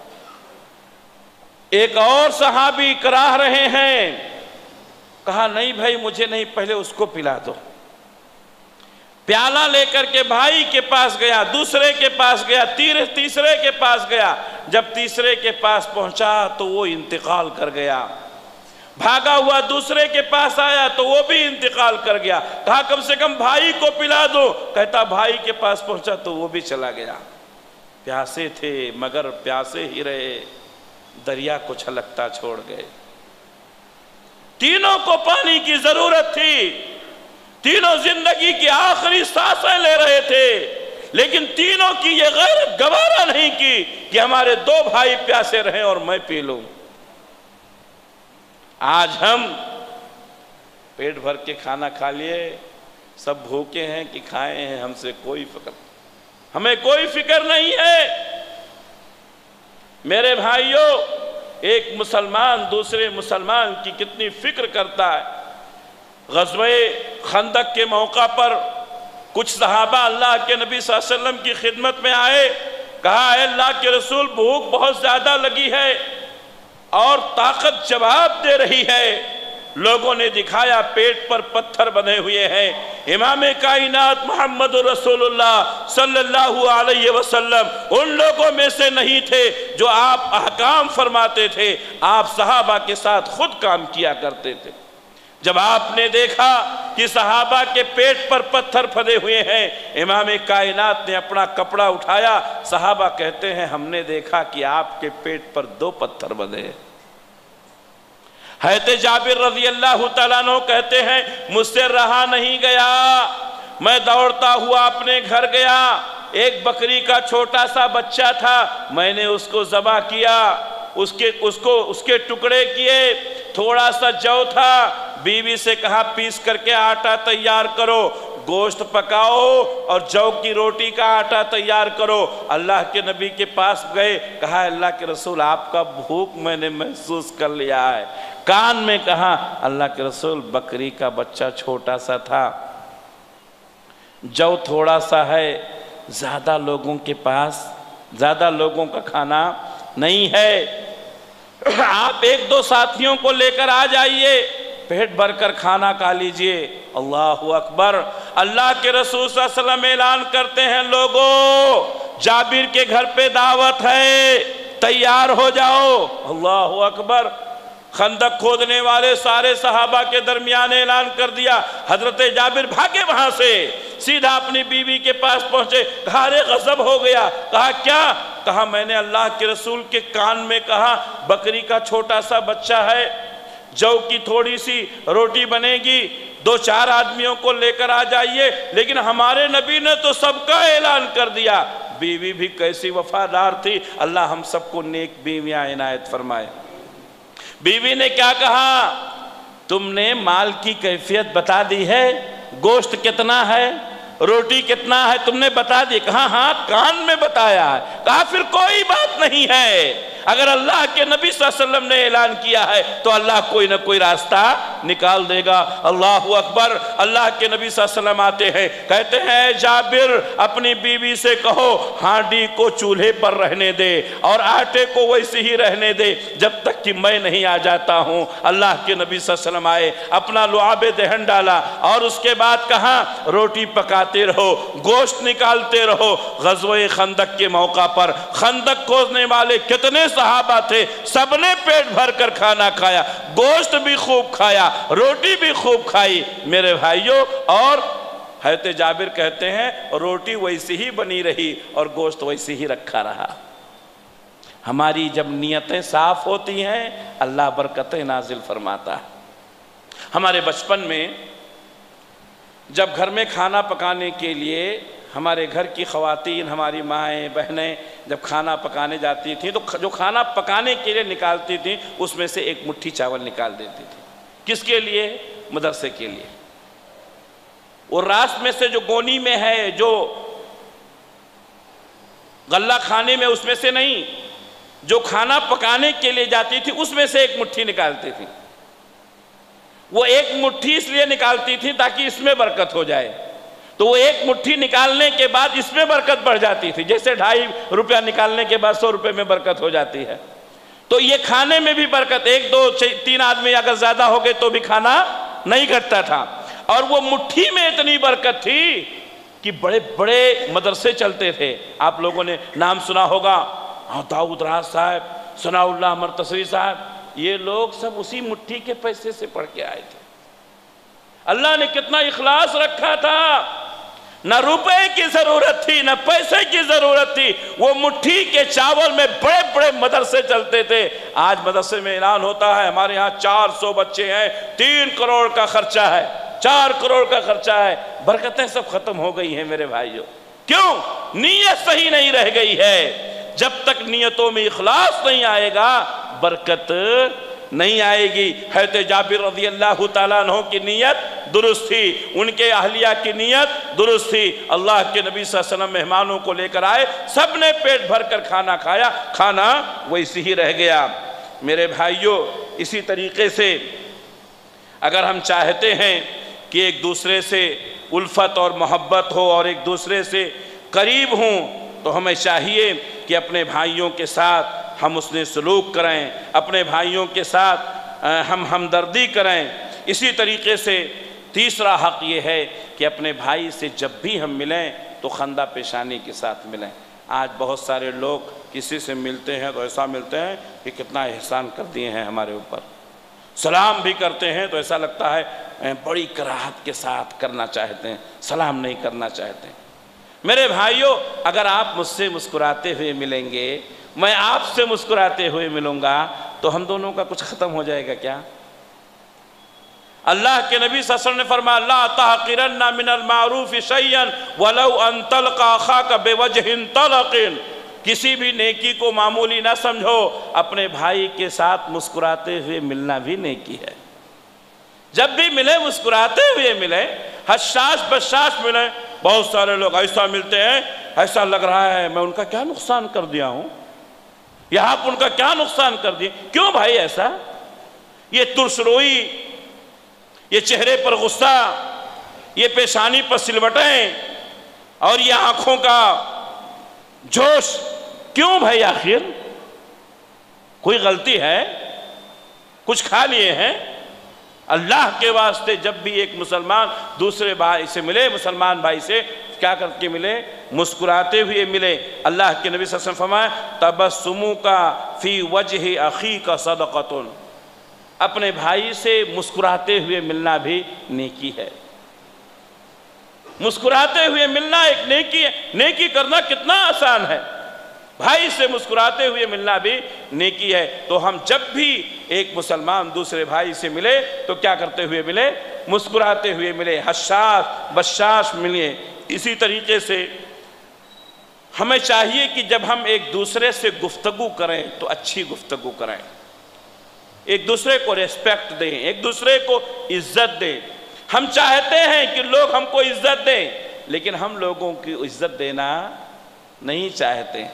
Speaker 1: ایک اور صحابی کراہ رہے ہیں، کہا نہیں بھائی مجھے نہیں، پہلے اس کو پلا دو۔ پیالہ لے کر کے بھائی کے پاس گیا، دوسرے کے پاس گیا، تیسرے کے پاس گیا۔ جب تیسرے کے پاس پہنچا تو وہ انتقال کر گیا۔ بھاگا ہوا دوسرے کے پاس آیا تو وہ بھی انتقال کر گیا۔ کہا کم سے کم بھائی کو پلا دو، کہتا بھائی کے پاس پہنچا تو وہ بھی چلا گیا۔ پیاسے تھے مگر پیاسے ہی رہے، دریا کو چھلکتا چھوڑ گئے۔ تینوں کو پانی کی ضرورت تھی، تینوں زندگی کی آخری سانسیں لے رہے تھے، لیکن تینوں کی یہ غیرت گوارا نہیں کی کہ ہمارے دو بھائی پیاسے رہیں اور میں پی لوں۔ آج ہم پیٹ بھر کے کھانا کھا لیے، سب بھوکے ہیں کہ کھائے ہیں، ہم سے کوئی فکر، ہمیں کوئی فکر نہیں ہے۔ میرے بھائیوں، ایک مسلمان دوسرے مسلمان کی کتنی فکر کرتا ہے۔ غزوہ خندق کے موقع پر کچھ صحابہ اللہ کے نبی صلی اللہ علیہ وسلم کی خدمت میں آئے، کہا اے اللہ کے رسول بھوک بہت زیادہ لگی ہے اور طاقت جواب دے رہی ہے۔ لوگوں نے دکھایا پیٹ پر پتھر بنے ہوئے ہیں۔ امام کائنات محمد رسول اللہ صلی اللہ علیہ وسلم ان لوگوں میں سے نہیں تھے جو آپ احکام فرماتے تھے، آپ صحابہ کے ساتھ خود کام کیا کرتے تھے۔ جب آپ نے دیکھا کہ صحابہ کے پیٹ پر پتھر پھدے ہوئے ہیں، امام کائنات نے اپنا کپڑا اٹھایا۔ صحابہ کہتے ہیں ہم نے دیکھا کہ آپ کے پیٹ پر 2 پتھر بندھے ہیں۔ حضرت جابر رضی اللہ تعالیٰ عنہ کہتے ہیں مجھ سے رہا نہیں گیا، میں دوڑتا ہوا اپنے گھر گیا، ایک بکری کا چھوٹا سا بچہ تھا، میں نے اس کو ذبح کیا، اس کے ٹکڑے کیے، تھوڑا سا جو تھا، بیوی سے کہا پیس کر کے آٹا تیار کرو، گوشت پکاؤ اور جو کی روٹی کا آٹا تیار کرو۔ اللہ کے نبی کے پاس گئے، کہا اللہ کے رسول آپ کا بھوک میں نے محسوس کر لیا ہے۔ کان میں کہا اللہ کے رسول بکری کا بچہ چھوٹا سا تھا، جو تھوڑا سا ہے، زیادہ لوگوں کے پاس زیادہ لوگوں کا کھانا نہیں ہے، آپ 1-2 ساتھیوں کو لے کر آ جائیے، پیٹ بھر کر کھانا کھا لیجئے۔ اللہ اکبر۔ اللہ کے رسول صلی اللہ علیہ وسلم اعلان کرتے ہیں لوگوں جابر کے گھر پہ دعوت ہے، تیار ہو جاؤ۔ اللہ اکبر۔ خندق کھودنے والے سارے صحابہ کے درمیان اعلان کر دیا۔ حضرت جابر بھاگے وہاں سے، سیدھا اپنی بیوی کے پاس پہنچے، کہا ارے غضب ہو گیا۔ کہا کیا؟ کہا میں نے اللہ کے رسول کے کان میں کہا بکری کا چھوٹا سا بچہ ہے، جو کی تھوڑی سی روٹی بنے گی، 2-4 آدمیوں کو لے کر آ جائیے، لیکن ہمارے نبی نے تو سب کا اعلان کر دیا۔ بیوی بھی کیسی وفادار تھی، اللہ ہم سب کو نیک بیویاں عنایت فرمائے۔ بیوی نے کیا کہا؟ تم نے مال کی کیفیت بتا دی ہے، گوشت کتنا ہے، روٹی کتنا ہے، تم نے بتا دی؟ کہا ہاں کان میں بتایا ہے۔ کہا پھر کوئی بات نہیں ہے، اگر اللہ کے نبی صلی اللہ علیہ وسلم نے اعلان کیا ہے تو اللہ کوئی نہ کوئی راستہ نکال دے گا۔ اللہ اکبر۔ اللہ کے نبی صلی اللہ علیہ وسلم آتے ہیں، کہتے ہیں اے جابر اپنی بیوی سے کہو ہانڈی کو چولہے پر رہنے دے اور آٹے کو ویسے ہی رہنے دے جب تک کہ میں نہیں آ جاتا ہوں۔ اللہ کے نبی صلی اللہ علیہ وسلم آئے، اپنا لعاب دہن ڈالا اور اس کے بعد کہا روٹی پکاتے رہو، گوشت نکالتے رہو۔ غزوہ خندق کے موقع پر خندق کھودنے والے کتنے صحابہ تھے، سب نے پیٹ بھر کر کھانا کھایا، گوشت بھی خوب کھایا، روٹی بھی خوب کھائی میرے بھائیوں۔ اور حضرت جابر کہتے ہیں روٹی ویسی ہی بنی رہی اور گوشت ویسی ہی رکھا رہا۔ ہماری جب نیتیں صاف ہوتی ہیں اللہ برکتیں نازل فرماتا ہے۔ ہمارے بچپن میں جب گھر میں کھانا پکانے کے لیے ہمارے گھر کی خواتین، ہماری مائیں بہنیں جب کھانا پکانے جاتی تھیں تو جو کھانا پکانے کے لیے نکالتی تھیں اس میں سے ایک مٹھی چاول نکال دیتی تھی۔ کس کے لیے؟ مدرسے کے لیے۔ اور راست میں سے جو گونی میں ہے، جو غلہ کھانے میں، اس میں سے نہیں، جو کھانا پکانے کے لیے جاتی تھی اس میں سے ایک مٹھی نکالتی تھی۔ وہ ایک مٹھی اس لیے نکالتی تھی تاکہ اس میں برکت ہو جائے، تو وہ ایک مٹھی نکالنے کے بعد اس میں برکت بڑھ جاتی تھی، جیسے 2.5 روپیہ نکالنے کے بعد 100 روپے میں برکت ہو جاتی ہے۔ تو یہ کھانے میں بھی برکت، 1 2 3 آدمی اگر زیادہ ہو گئے تو بھی کھانا نہیں گھٹتا تھا۔ اور وہ مٹھی میں اتنی برکت تھی کہ بڑے بڑے مدرسے چلتے تھے۔ آپ لوگوں نے نام سنا ہوگا داؤد راز صاحب، ثناء اللہ مرتصری صاحب، یہ لوگ سب اسی مٹھی کے پیسے سے پڑھ کے آئے تھے۔ اللہ نے کتنا اخلاص رکھا تھا، نہ روپے کی ضرورت تھی نہ پیسے کی ضرورت تھی، وہ مٹھی کے چاول میں بڑے بڑے مدرسے چلتے تھے۔ آج مدرسے میں اعلان ہوتا ہے ہمارے ہاں 400 بچے ہیں، 3 کروڑ کا خرچہ ہے، 4 کروڑ کا خرچہ ہے۔ برکتیں سب ختم ہو گئی ہیں میرے بھائیوں۔ کیوں؟ نیت صحیح نہیں رہ گئی ہے۔ جب تک نیتوں میں اخلاص نہیں آئے گا برکت نہیں آئے گی۔ حضرت جابر رضی اللہ تعالیٰ عنہ کی نیت درست تھی، ان کے اہلیہ کی نیت درست تھی۔ اللہ کے نبی صلی اللہ علیہ وسلم مہمانوں کو لے کر آئے، سب نے پیٹ بھر کر کھانا کھایا، کھانا ویسے ہی رہ گیا۔ میرے بھائیوں، اسی طریقے سے اگر ہم چاہتے ہیں کہ ایک دوسرے سے الفت اور محبت ہو اور ایک دوسرے سے قریب ہوں تو ہمیں چاہیے کہ اپنے بھائیوں کے ساتھ ہم حسن سلوک کریں، اپنے بھائیوں کے ساتھ ہم ہمدردی کریں۔ اسی طریقے سے تیسرا حق یہ ہے کہ اپنے بھائی سے جب بھی ہم ملیں تو خندہ پیشانی کے ساتھ ملیں۔ آج بہت سارے لوگ کسی سے ملتے ہیں تو ایسا ملتے ہیں کہ کتنا احسان کر دیے ہیں ہمارے اوپر، سلام بھی کرتے ہیں تو ایسا لگتا ہے بڑی کراہت کے ساتھ کرنا چاہتے ہیں، سلام نہیں کرنا چاہتے ہیں۔ میرے بھائیوں، اگر آپ مجھ سے مسکراتے ہوئے ملیں گے، میں آپ سے مسکراتے ہوئے ملوں گا تو ہم دونوں کا کچھ ختم ہو جائے گا کیا؟ اللہ کے نبی صلی اللہ علیہ وسلم نے فرمایا لا تحقرن من المعروف شیئا ولو ان تلقى اخاك بوجه طلق، کسی بھی نیکی کو معمولی نہ سمجھو، اپنے بھائی کے ساتھ مسکراتے ہوئے ملنا بھی نیکی ہے۔ جب بھی ملے مسکراتے ہوئے ملے، حشاش بشاش ملے۔ بہت سارے لوگ ایسا ملتے ہیں ایسا لگ رہا ہے میں ان کا کیا نقصان کر دیا ہوں، یا آپ ان کا کیا نقصان کر دیے۔ کیوں بھائی ایسا؟ یہ ترس روئی، یہ چہرے پر غصہ، یہ پیشانی پر سلوٹیں اور یہ آنکھوں کا جوش، کیوں بھائی؟ آخر کوئی غلطی ہے؟ کچھ کھا لیے ہیں؟ اللہ کے واسطے جب بھی ایک مسلمان دوسرے بھائی سے ملے، مسلمان بھائی سے کیا کر کے ملے؟ مسکراتے ہوئے ملے۔ اللہ کے نبی صلی اللہ علیہ وسلم فرمایا تبسمک فی وجہ اخیک صدقۃ، اپنے بھائی سے مسکراتے ہوئے ملنا بھی نیکی ہے۔ مسکراتے ہوئے ملنا ایک نیکی ہے۔ نیکی کرنا کتنا آسان ہے، بھائی سے مسکراتے ہوئے ملنا بھی نیکی ہے۔ تو ہم جب بھی ایک مسلمان دوسرے بھائی سے ملے تو کیا کرتے ہوئے ملے؟ مسکراتے ہوئے ملے، حشاش بشاش ملے۔ اسی طریقے سے ہمیں چاہیے کہ جب ہم ایک دوسرے سے گفتگو کریں تو اچھی گفتگو کریں، ایک دوسرے کو ریسپیکٹ دیں، ایک دوسرے کو عزت دیں۔ ہم چاہتے ہیں کہ لوگ ہم کو عزت دیں، لیکن ہم لوگوں کی عزت دینا نہیں چاہتے۔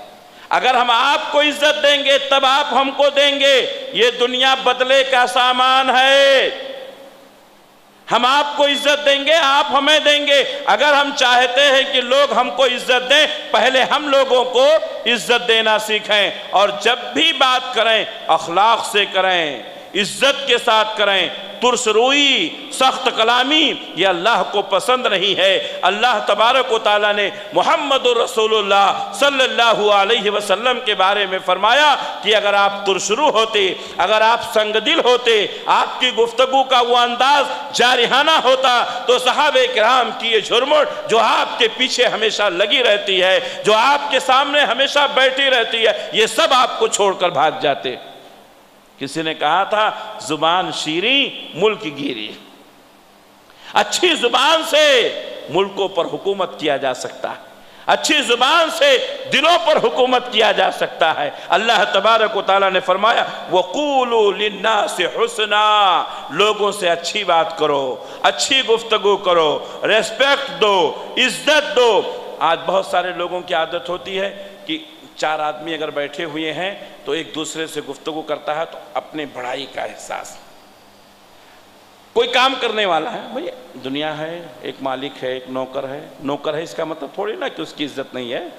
Speaker 1: اگر ہم آپ کو عزت دیں گے تب آپ ہم کو دیں گے. یہ دنیا بدلے کا سامان ہے. ہم آپ کو عزت دیں گے، آپ ہمیں دیں گے. اگر ہم چاہتے ہیں کہ لوگ ہم کو عزت دیں، پہلے ہم لوگوں کو عزت دینا سیکھیں. اور جب بھی بات کریں اخلاق سے کریں، عزت کے ساتھ کریں. ترس روئی، سخت کلامی یہ اللہ کو پسند نہیں ہے. اللہ تبارک و تعالیٰ نے محمد رسول اللہ صلی اللہ علیہ وسلم کے بارے میں فرمایا کہ اگر آپ ترسرو ہوتے، اگر آپ سنگ دل ہوتے، آپ کی گفتگو کا وہ انداز جارحانہ ہوتا، تو صحابہ کرام کی یہ جھرمٹ جو آپ کے پیچھے ہمیشہ لگی رہتی ہے، جو آپ کے سامنے ہمیشہ بیٹھی رہتی ہے، یہ سب آپ کو چھوڑ کر بھاگ جاتے. کسی نے کہا تھا زبان شیریں ملک گیری. اچھی زبان سے ملکوں پر حکومت کیا جا سکتا ہے، اچھی زبان سے دلوں پر حکومت کیا جا سکتا ہے. اللہ تبارک و تعالیٰ نے فرمایا وَقُولُوا لِلنَّاسِ حُسْنًا، لوگوں سے اچھی بات کرو، اچھی گفتگو کرو، ریسپیکٹ دو، عزت دو. آج بہت سارے لوگوں کی عادت ہوتی ہے کہ 4 آدمی اگر بیٹھے ہوئے ہیں تو ایک دوسرے سے گفتگو کرتا ہے تو اپنے بڑائی کا احساس. کوئی کام کرنے والا ہے، بھئی دنیا ہے، ایک مالک ہے، ایک نوکر ہے. نوکر ہے اس کا مطلب تھوڑی نا کہ اس کی عزت نہیں ہے.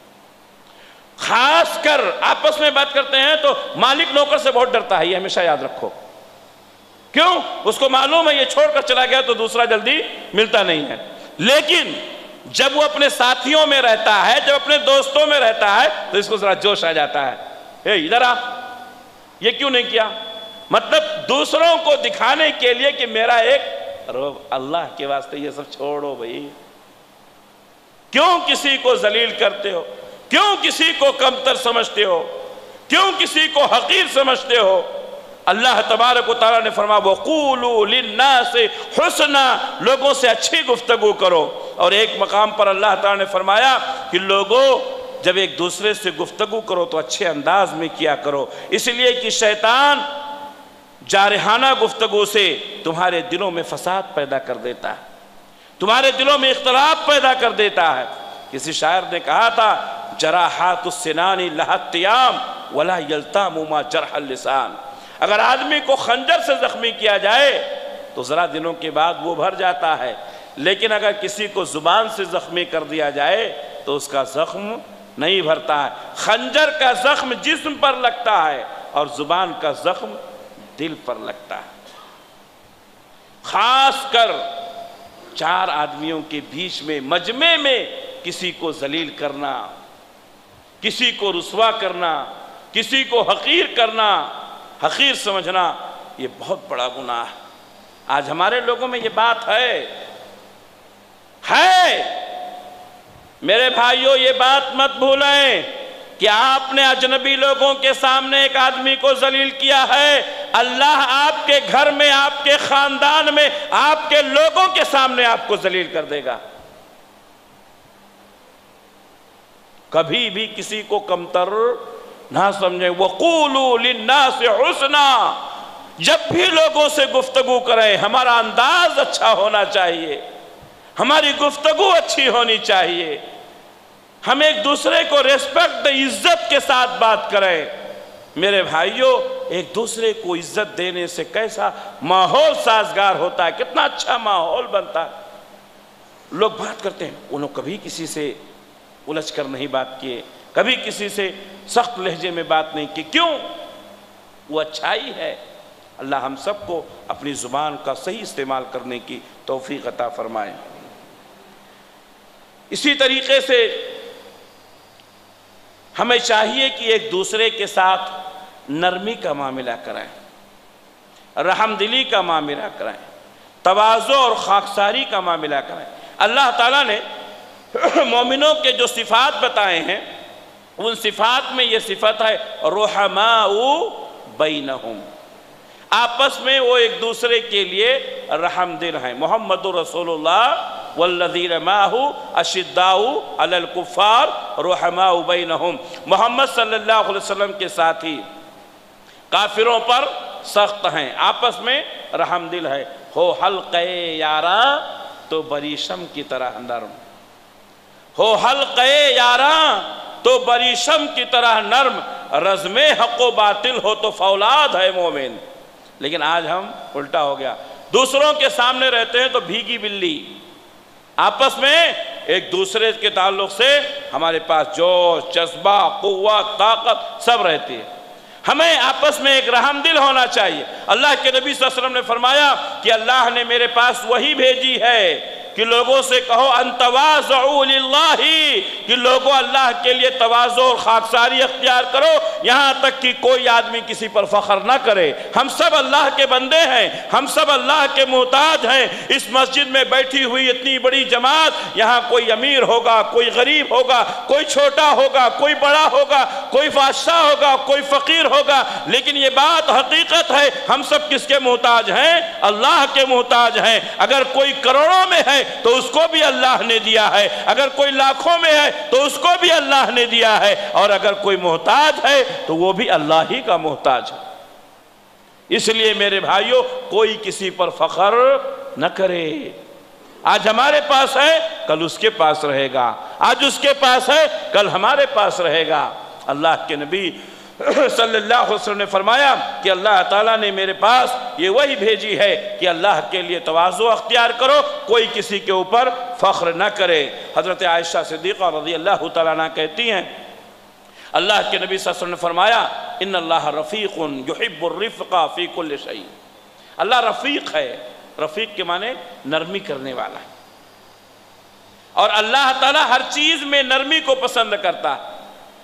Speaker 1: خاص کر آپس میں بات کرتے ہیں تو مالک نوکر سے بہت ڈرتا ہے، یہ ہمیشہ یاد رکھو. کیوں؟ اس کو معلوم ہے یہ چھوڑ کر چلا گیا تو دوسرا جلدی ملتا نہیں ہے. لیکن جب وہ اپنے ساتھیوں میں رہتا ہے، جب اپنے دوستوں میں رہتا ہے تو اس کو ذرا جوش آ جاتا ہے. ادھر آ، یہ کیوں نہیں کیا؟ مطلب دوسروں کو دکھانے کے لیے کہ میرا ایک اللہ کے واسطے یہ سب چھوڑو بھائی. کیوں کسی کو ذلیل کرتے ہو؟ کیوں کسی کو کمتر سمجھتے ہو؟ کیوں کسی کو حقیر سمجھتے ہو؟ اللہ تبارک و تعالیٰ نے فرمایا وَقُولُوا لِلنَّاسِ حُسْنًا، لوگوں سے اچھی گفتگو کرو. اور ایک مقام پر اللہ تعالیٰ نے فرمایا کہ لوگوں جب ایک دوسرے سے گفتگو کرو تو اچھے انداز میں کیا کرو. اس لیے کہ شیطان جارحانہ گفتگو سے تمہارے دلوں میں فساد پیدا کر دیتا ہے، تمہارے دلوں میں اختلاف پیدا کر دیتا ہے. کسی شاعر نے کہا تھا جراحات السنان لها التیام ولا یلتام ما جرح اللسان. اگر آدمی کو خنجر سے زخمی کیا جائے تو ذرا دنوں کے بعد وہ بھر جاتا ہے، لیکن اگر کسی کو زبان سے زخمی کر دیا جائے تو اس کا زخم نہیں بھرتا ہے. خنجر کا زخم جسم پر لگتا ہے اور زبان کا زخم دل پر لگتا ہے. خاص کر 4 آدمیوں کے بیچ میں مجمع میں کسی کو ذلیل کرنا، کسی کو رسوا کرنا، کسی کو حقیر کرنا، حقیر سمجھنا، یہ بہت بڑا گناہ ہے. آج ہمارے لوگوں میں یہ بات ہے. میرے بھائیوں یہ بات مت بھولیں کہ آپ نے اجنبی لوگوں کے سامنے ایک آدمی کو ذلیل کیا ہے، اللہ آپ کے گھر میں، آپ کے خاندان میں، آپ کے لوگوں کے سامنے آپ کو ذلیل کر دے گا. کبھی بھی کسی کو کمتر نہ سمجھیں. وَقُولُوا لِلنَّاسِ حُسْنًا، جب بھی لوگوں سے گفتگو کریں ہمارا انداز اچھا ہونا چاہیے، ہماری گفتگو اچھی ہونی چاہیے، ہم ایک دوسرے کو ریسپیکٹ عزت کے ساتھ بات کریں. میرے بھائیوں ایک دوسرے کو عزت دینے سے کیسا ماحول سازگار ہوتا ہے، کتنا اچھا ماحول بنتا ہے. لوگ بات کرتے ہیں، انہوں کبھی کسی سے الجھ کر نہیں بات کیے، کبھی کسی سے سخت لہجے میں بات نہیں کی. کیوں؟ وہ اچھائی ہے. اللہ ہم سب کو اپنی زبان کا صحیح استعمال کرنے کی توفیق عطا فرمائے. اسی طریقے سے ہمیں چاہیے کہ ایک دوسرے کے ساتھ نرمی کا معاملہ کریں، رحم دلی کا معاملہ کریں، تواضع اور خاکساری کا معاملہ کریں. اللہ تعالیٰ نے مومنوں کے جو صفات بتائے ہیں ان صفات میں یہ صفت ہے رحماء بینہم، آپس میں وہ ایک دوسرے کے لیے رحم دل ہیں. محمد رسول اللہ والذین معہ اشداء علی الکفار رحماء بینہم، محمد صلی اللہ علیہ وسلم کے ساتھی کافروں پر سخت ہیں، آپس میں رحم دل ہے. ہو حلقہ یاراں تو بریشم کی طرح نرم، ہو حلقہ یاراں تو بریشم کی طرح نرم، رزم حق و باطل ہو تو فولاد ہے مومن۔ لیکن آج ہم الٹا ہو گیا، دوسروں کے سامنے رہتے ہیں تو بھیگی بلی، آپس میں ایک دوسرے کے تعلق سے ہمارے پاس جوش، جذبہ، قوت، طاقت سب رہتی ہے۔ ہمیں آپس میں ایک رحم دل ہونا چاہیے۔ اللہ کے نبی صلی اللہ علیہ وسلم نے فرمایا کہ اللہ نے میرے پاس وہی بھیجی ہے کہ لوگوں سے کہو ان تواضعوا للہ، کہ لوگوں اللہ کے لیے تواضع اور خاکساری اختیار کرو، یہاں تک کہ کوئی آدمی کسی پر فخر نہ کرے۔ ہم سب اللہ کے بندے ہیں، ہم سب اللہ کے محتاج ہیں۔ اس مسجد میں بیٹھی ہوئی اتنی بڑی جماعت، یہاں کوئی امیر ہوگا، کوئی غریب ہوگا، کوئی چھوٹا ہوگا، کوئی بڑا ہوگا، کوئی بادشاہ ہوگا، کوئی فقیر ہوگا، لیکن یہ بات حقیقت ہے، ہم سب کس کے محتاج ہیں؟ اللہ کے محتاج ہیں۔ اگر کوئی کروڑوں میں ہے تو اس کو بھی اللہ نے دیا ہے، اگر کوئی لاکھوں میں ہے تو اس کو بھی اللہ نے دیا ہے، اور اگر کوئی محتاج ہے تو وہ بھی اللہ ہی کا محتاج ہے۔ اس لیے میرے بھائیوں، کوئی کسی پر فخر نہ کرے۔ آج ہمارے پاس ہے، کل اس کے پاس رہے گا، آج اس کے پاس ہے، کل ہمارے پاس رہے گا۔ اللہ کے نبی صلی اللہ علیہ وسلم نے فرمایا کہ اللہ تعالیٰ نے میرے پاس یہ وہی بھیجی ہے کہ اللہ کے لیے تواضع اختیار کرو، کوئی کسی کے اوپر فخر نہ کرے۔ حضرت عائشہ صدیقہ رضی اللہ تعالیٰ عنہ کہتی ہیں، اللہ کے نبی صلی اللہ علیہ وسلم نے فرمایا ان اللہ رفیق یحب الرفق فی کل شیء۔ اللہ رفیق ہے، رفیق کے معنی نرمی کرنے والا ہے، اور اللہ تعالیٰ ہر چیز میں نرمی کو پسند کرتا ہے۔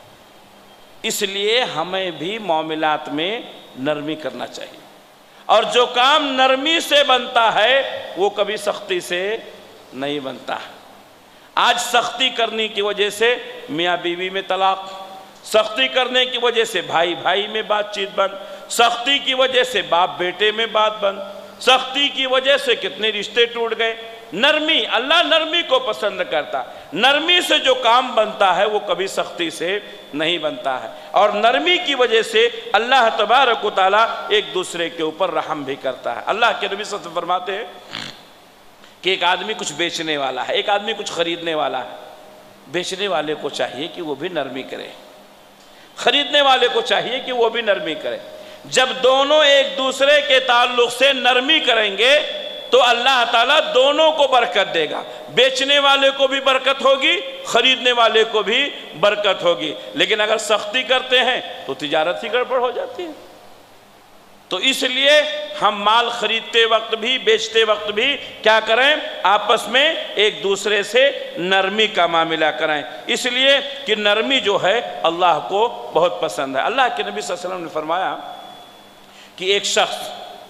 Speaker 1: اس لیے ہمیں بھی معاملات میں نرمی کرنا چاہیے، اور جو کام نرمی سے بنتا ہے وہ کبھی سختی سے نہیں بنتا۔ آج سختی کرنے کی وجہ سے میاں بیوی میں طلاق، سختی کرنے کی وجہ سے بھائی بھائی میں بات چیت بند، سختی کی وجہ سے باپ بیٹے میں بات بند، سختی کی وجہ سے کتنے رشتے ٹوٹ گئے۔ نرمی، اللہ نرمی کو پسند کرتا، نرمی سے جو کام بنتا ہے وہ کبھی سختی سے نہیں بنتا ہے، اور نرمی کی وجہ سے اللہ تبارک و تعالیٰ ایک دوسرے کے اوپر رحم بھی کرتا ہے۔ اللہ کے نبی صلی اللہ علیہ وسلم فرماتے ہیں کہ ایک آدمی کچھ بیچنے والا ہے، ایک آدمی کچھ خریدنے والا ہے، بیچنے والے کو چاہیے کہ وہ بھی نرمی کرے، خریدنے والے کو چاہیے کہ وہ بھی نرمی کرے۔ جب دونوں ایک دوسرے کے تعلق سے نرمی کریں گے تو اللہ تعالیٰ دونوں کو برکت دے گا، بیچنے والے کو بھی برکت ہوگی، خریدنے والے کو بھی برکت ہوگی۔ لیکن اگر سختی کرتے ہیں تو تجارت ہی گڑبڑ ہو جاتی ہے۔ تو اس لیے ہم مال خریدتے وقت بھی بیچتے وقت بھی کیا کریں؟ آپس میں ایک دوسرے سے نرمی کا معاملہ کریں، اس لیے کہ نرمی جو ہے اللہ کو بہت پسند ہے۔ اللہ کے نبی صلی اللہ علیہ وسلم نے فرمایا کہ ایک شخص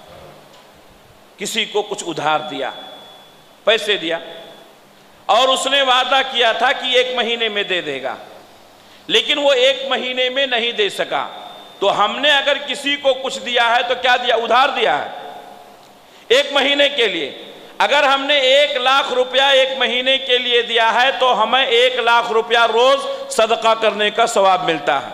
Speaker 1: کسی کو کچھ ادھار دیا، پیسے دیا، اور اس نے وعدہ کیا تھا کہ 1 مہینے میں دے دے گا، لیکن وہ 1 مہینے میں نہیں دے سکا۔ تو ہم نے اگر کسی کو کچھ دیا ہے تو کیا دیا؟ ادھار دیا ہے 1 مہینے کے لیے۔ اگر ہم نے 1 لاکھ روپیہ 1 مہینے کے لیے دیا ہے تو ہمیں 1 لاکھ روپیہ روز صدقہ کرنے کا ثواب ملتا ہے۔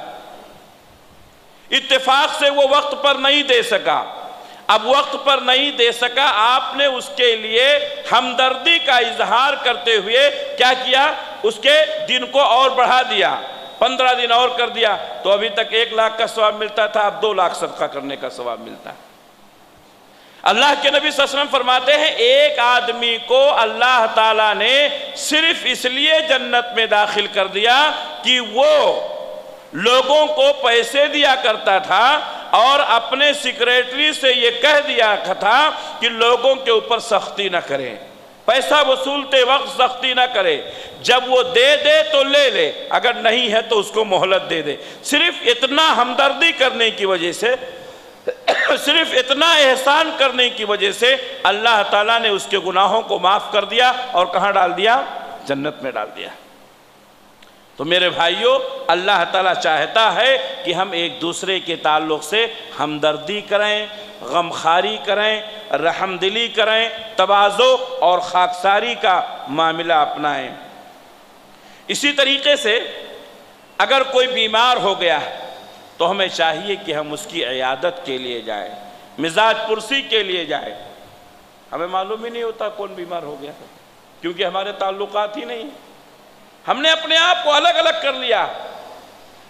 Speaker 1: اتفاق سے وہ وقت پر نہیں دے سکا، اب وقت پر نہیں دے سکا، آپ نے اس کے لیے ہمدردی کا اظہار کرتے ہوئے کیا کیا؟ اس کے دن کو اور بڑھا دیا، 15 دن اور کر دیا، تو ابھی تک 1 لاکھ کا ثواب ملتا تھا، اب 2 لاکھ صدقہ کرنے کا ثواب ملتا ہے۔ اللہ کے نبی صلی اللہ علیہ وسلم فرماتے ہیں ایک آدمی کو اللہ تعالیٰ نے صرف اس لیے جنت میں داخل کر دیا کہ وہ لوگوں کو پیسے دیا کرتا تھا اور اپنے سیکریٹری سے یہ کہہ دیا تھا کہ لوگوں کے اوپر سختی نہ کریں، پیسہ وصولتے وقت سختی نہ کرے، جب وہ دے دے تو لے لے، اگر نہیں ہے تو اس کو مہلت دے دے۔ صرف اتنا ہمدردی کرنے کی وجہ سے، صرف اتنا احسان کرنے کی وجہ سے اللہ تعالیٰ نے اس کے گناہوں کو معاف کر دیا اور کہاں ڈال دیا؟ جنت میں ڈال دیا۔ تو میرے بھائیوں، اللہ تعالیٰ چاہتا ہے کہ ہم ایک دوسرے کے تعلق سے ہمدردی کریں، غمخواری کریں، رحم دلی کریں، تواضع اور خاکساری کا معاملہ اپنائیں۔ اسی طریقے سے اگر کوئی بیمار ہو گیا ہے تو ہمیں چاہیے کہ ہم اس کی عیادت کے لیے جائیں، مزاج پرسی کے لیے جائیں۔ ہمیں معلوم ہی نہیں ہوتا کون بیمار ہو گیا ہے، کیونکہ ہمارے تعلقات ہی نہیں، ہم نے اپنے آپ کو الگ الگ کر لیا۔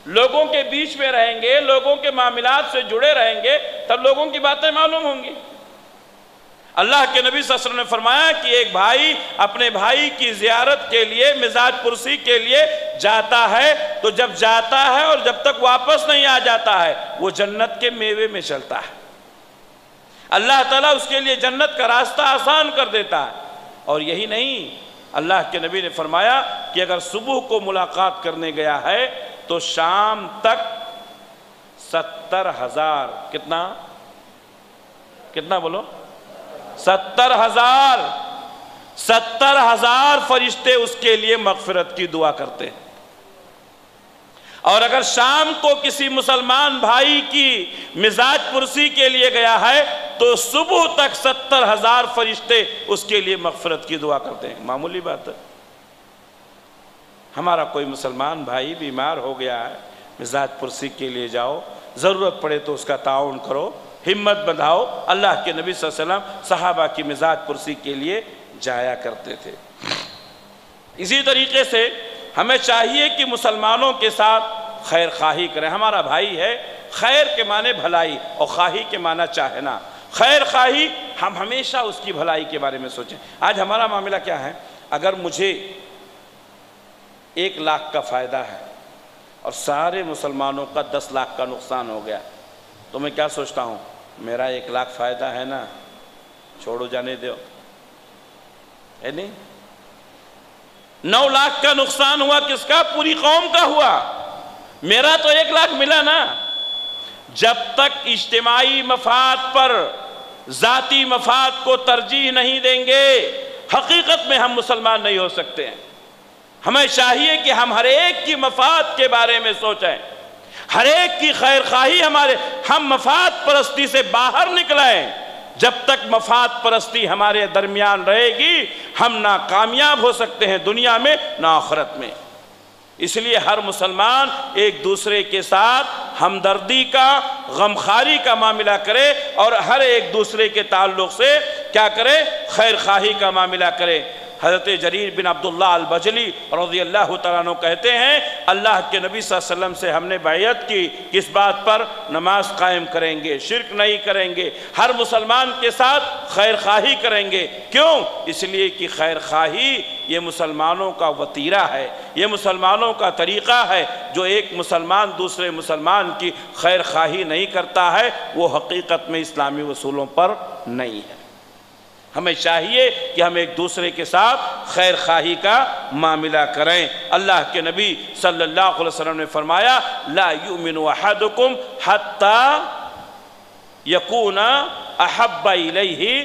Speaker 1: لوگوں کے بیچ میں رہیں گے، لوگوں کے معاملات سے جڑے رہیں گے، تب لوگوں کی باتیں معلوم ہوں گی۔ اللہ کے نبی صلی اللہ علیہ وسلم نے فرمایا کہ ایک بھائی اپنے بھائی کی زیارت کے لیے، مزاج پرسی کے لیے جاتا ہے، تو جب جاتا ہے اور جب تک واپس نہیں آ جاتا ہے وہ جنت کے میوے میں چلتا ہے، اللہ تعالیٰ اس کے لیے جنت کا راستہ آسان کر دیتا ہے۔ اور یہی نہیں، اللہ کے نبی نے فرمایا کہ اگر صبح کو ملاقات کرنے گیا ہے تو شام تک 70,000 کتنا بولو 70,000 فرشتے اس کے لیے مغفرت کی دعا کرتے ہیں۔ اور اگر شام کو کسی مسلمان بھائی کی مزاج پرسی کے لیے گیا ہے تو صبح تک 70,000 فرشتے اس کے لیے مغفرت کی دعا کرتے ہیں۔ معمولی بات ہے۔ ہمارا کوئی مسلمان بھائی بیمار ہو گیا ہے، مزاج پرسی کے لیے جاؤ، ضرورت پڑے تو اس کا تعاون کرو، ہمت بندھاؤ۔ اللہ کے نبی صلی اللہ علیہ وسلم صحابہ کی مزاج پرسی کے لیے جایا کرتے تھے۔ اسی طریقے سے ہمیں چاہیے کہ مسلمانوں کے ساتھ خیر خواہی کریں۔ ہمارا بھائی ہے، خیر کے معنی بھلائی اور خواہی کے معنی چاہنا۔ خیر خواہی، ہم ہمیشہ اس کی بھلائی کے بارے میں سوچیں۔ آج ہمارا معاملہ کیا ہے؟ اگر مجھے 1 لاکھ کا فائدہ ہے اور سارے مسلمانوں کا 10 لاکھ کا نقصان ہو گیا تو میں کیا سوچتا ہوں؟ میرا 1 لاکھ فائدہ ہے نا، چھوڑو جانے دو، ہے نہیں؟ 9 لاکھ کا نقصان ہوا، کس کا؟ پوری قوم کا ہوا، میرا تو 1 لاکھ ملا نا۔ جب تک اجتماعی مفاد پر ذاتی مفاد کو ترجیح نہیں دیں گے، حقیقت میں ہم مسلمان نہیں ہو سکتے ہیں۔ ہمیں چاہیے کہ ہم ہر ایک کی مفاد کے بارے میں سوچیں، ہر ایک کی خیر خواہی ہم مفاد پرستی سے باہر نکلائیں۔ جب تک مفاد پرستی ہمارے درمیان رہے گی ہم نہ کامیاب ہو سکتے ہیں دنیا میں نہ آخرت میں۔ اس لیے ہر مسلمان ایک دوسرے کے ساتھ ہمدردی کا، غمخواری کا معاملہ کرے اور ہر ایک دوسرے کے تعلق سے کیا کرے؟ خیر خواہی کا معاملہ کرے۔ حضرت جریر بن عبداللہ البجلی رضی اللہ تعالیٰ عنہ کہتے ہیں اللہ کے نبی صلی اللہ علیہ وسلم سے ہم نے بیعت کی، کس بات پر؟ نماز قائم کریں گے، شرک نہیں کریں گے، ہر مسلمان کے ساتھ خیر خواہی کریں گے۔ کیوں؟ اس لیے کہ خیر خواہی یہ مسلمانوں کا وتیرہ ہے، یہ مسلمانوں کا طریقہ ہے۔ جو ایک مسلمان دوسرے مسلمان کی خیر خواہی نہیں کرتا ہے وہ حقیقت میں اسلامی اصولوں پر نہیں ہے۔ ہمیں چاہیے کہ ہم ایک دوسرے کے ساتھ خیر خواہی کا معاملہ کریں۔ اللہ کے نبی صلی اللہ علیہ وسلم نے فرمایا لا یؤمن احدکم حتی یکون احب الیہ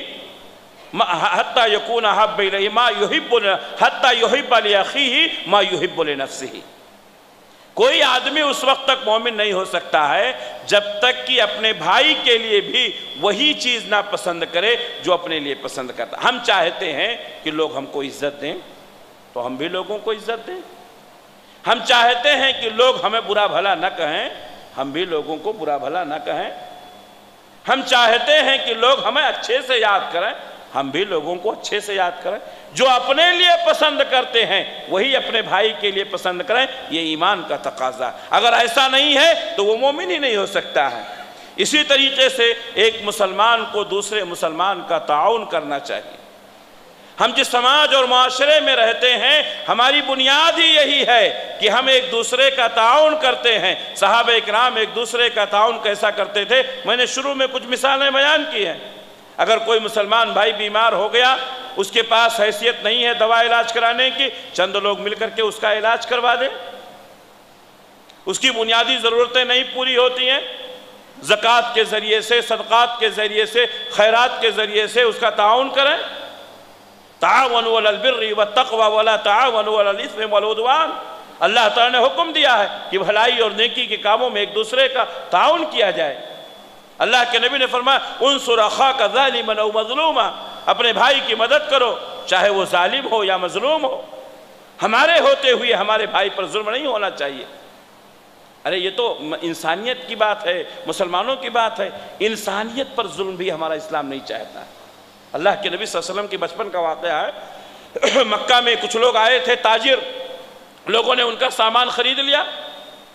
Speaker 1: ما یحب لأخیہ ما یحب لنفسہ۔ کوئی آدمی اس وقت تک مومن نہیں ہو سکتا ہے جب تک کہ اپنے بھائی کے لیے بھی وہی چیز نہ پسند کرے جو اپنے لیے پسند کرتا۔ ہم چاہتے ہیں کہ لوگ ہم کو عزت دیں تو ہم بھی لوگوں کو عزت دیں، ہم چاہتے ہیں کہ لوگ ہمیں برا بھلا نہ کہیں، ہم بھی لوگوں کو برا بھلا نہ کہیں، ہم چاہتے ہیں کہ لوگ ہمیں اچھے سے یاد کریں، ہم بھی لوگوں کو اچھے سے یاد کریں۔ جو اپنے لیے پسند کرتے ہیں وہی اپنے بھائی کے لیے پسند کریں، یہ ایمان کا تقاضا ہے۔ اگر ایسا نہیں ہے تو وہ مومن ہی نہیں ہو سکتا ہے۔ اسی طریقے سے ایک مسلمان کو دوسرے مسلمان کا تعاون کرنا چاہیے۔ ہم جس سماج اور معاشرے میں رہتے ہیں ہماری بنیاد ہی یہی ہے کہ ہم ایک دوسرے کا تعاون کرتے ہیں۔ صحابہ اکرام ایک دوسرے کا تعاون کیسا کرتے تھے؟ میں نے شروع میں کچھ مثالیں بیان کی ہیں۔ اگر کوئی مسلمان بھائی بیمار ہو گیا، اس کے پاس حیثیت نہیں ہے دوا علاج کرانے کی، چند لوگ مل کر کے اس کا علاج کروا دیں۔ اس کی بنیادی ضرورتیں نہیں پوری ہوتی ہیں، زکوٰۃ کے ذریعے سے، صدقات کے ذریعے سے، خیرات کے ذریعے سے اس کا تعاون کریں۔ تعاونوا علی البر والتقوی ولا تعاونوا علی الاثم والعدوان۔ اللہ تعالیٰ نے حکم دیا ہے کہ بھلائی اور نیکی کے کاموں میں ایک دوسرے کا تعاون کیا جائے۔ اللہ کے نبی نے فرمایا انصر اخاک ظالما او مظلوما، اپنے بھائی کی مدد کرو چاہے وہ ظالم ہو یا مظلوم ہو۔ ہمارے ہوتے ہوئے ہمارے بھائی پر ظلم نہیں ہونا چاہیے۔ ارے یہ تو انسانیت کی بات ہے، مسلمانوں کی بات ہے، انسانیت پر ظلم بھی ہمارا اسلام نہیں چاہتا ہے۔ اللہ کے نبی صلی اللہ علیہ وسلم کی بچپن کا واقعہ ہے، مکہ میں کچھ لوگ آئے تھے تاجر، لوگوں نے ان کا سامان خرید لیا،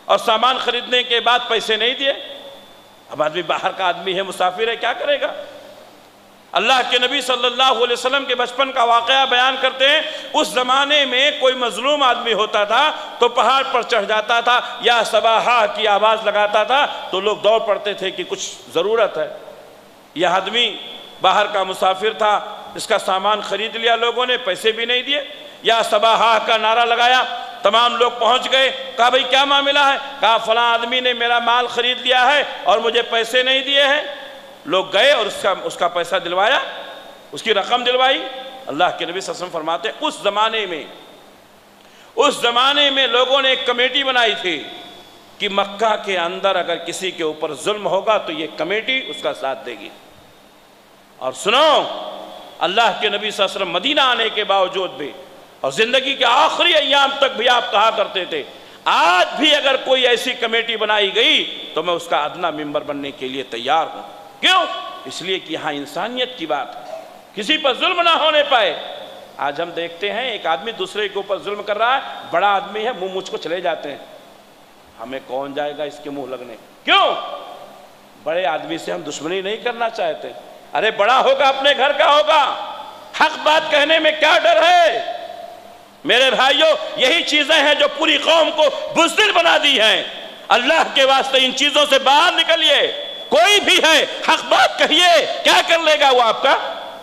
Speaker 1: اور سامان خریدنے کے بعد پیسے نہیں دیے؟ اب آدمی باہر کا آدمی ہے، مسافر ہے، کیا کرے گا؟ اللہ کے نبی صلی اللہ علیہ وسلم کے بچپن کا واقعہ بیان کرتے ہیں، اس زمانے میں کوئی مظلوم آدمی ہوتا تھا تو پہاڑ پر چڑھ جاتا تھا یا صباحا کی آواز لگاتا تھا تو لوگ دوڑ پڑتے تھے کہ کچھ ضرورت ہے۔ یہ آدمی باہر کا مسافر تھا، اس کا سامان خرید لیا لوگوں نے، پیسے بھی نہیں دیے، یا صباحا کا نعرہ لگایا، تمام لوگ پہنچ گئے، کہا بھئی کیا معاملہ ہے؟ کہا فلاں آدمی نے میرا مال خرید لیا ہے اور مجھے پیسے نہیں دیے ہیں۔ لوگ گئے اور اس کا پیسہ دلوایا، اس کی رقم دلوائی۔ اللہ کے نبی صلی اللہ علیہ وسلم فرماتے ہیں اس زمانے میں لوگوں نے ایک کمیٹی بنائی تھی کہ مکہ کے اندر اگر کسی کے اوپر ظلم ہوگا تو یہ کمیٹی اس کا ساتھ دے گی۔ اور سنو، اللہ کے نبی صلی اللہ علیہ وسلم مدینہ آنے کے باوجود بھی اور زندگی کے آخری ایام تک بھی آپ کہا کرتے تھے، آج بھی اگر کوئی ایسی کمیٹی بنائی گئی تو میں اس کا ادنیٰ ممبر بننے کے لیے تیار ہوں۔ کیوں؟ اس لیے کہ یہاں انسانیت کی بات ہے، کسی پر ظلم نہ ہونے پائے۔ آج ہم دیکھتے ہیں ایک آدمی دوسرے کے اوپر ظلم کر رہا ہے، بڑا آدمی ہے، منہ مجھ کو چلے جاتے ہیں، ہمیں کون جائے گا اس کے منہ لگنے؟ کیوں؟ بڑے آدمی سے ہم دشمنی نہیں کرنا چاہتے، ارے بڑا ہوگا اپنے گھر کا ہوگا، حق بات کہنے میں کیا ڈر ہے؟ میرے بھائیوں، یہی چیزیں ہیں جو پوری قوم کو بزدل بنا دی ہیں۔ اللہ کے واسطے ان چیزوں سے باہر نکلیے۔ کوئی بھی ہے حق بات کہیے، کیا کر لے گا وہ آپ کا؟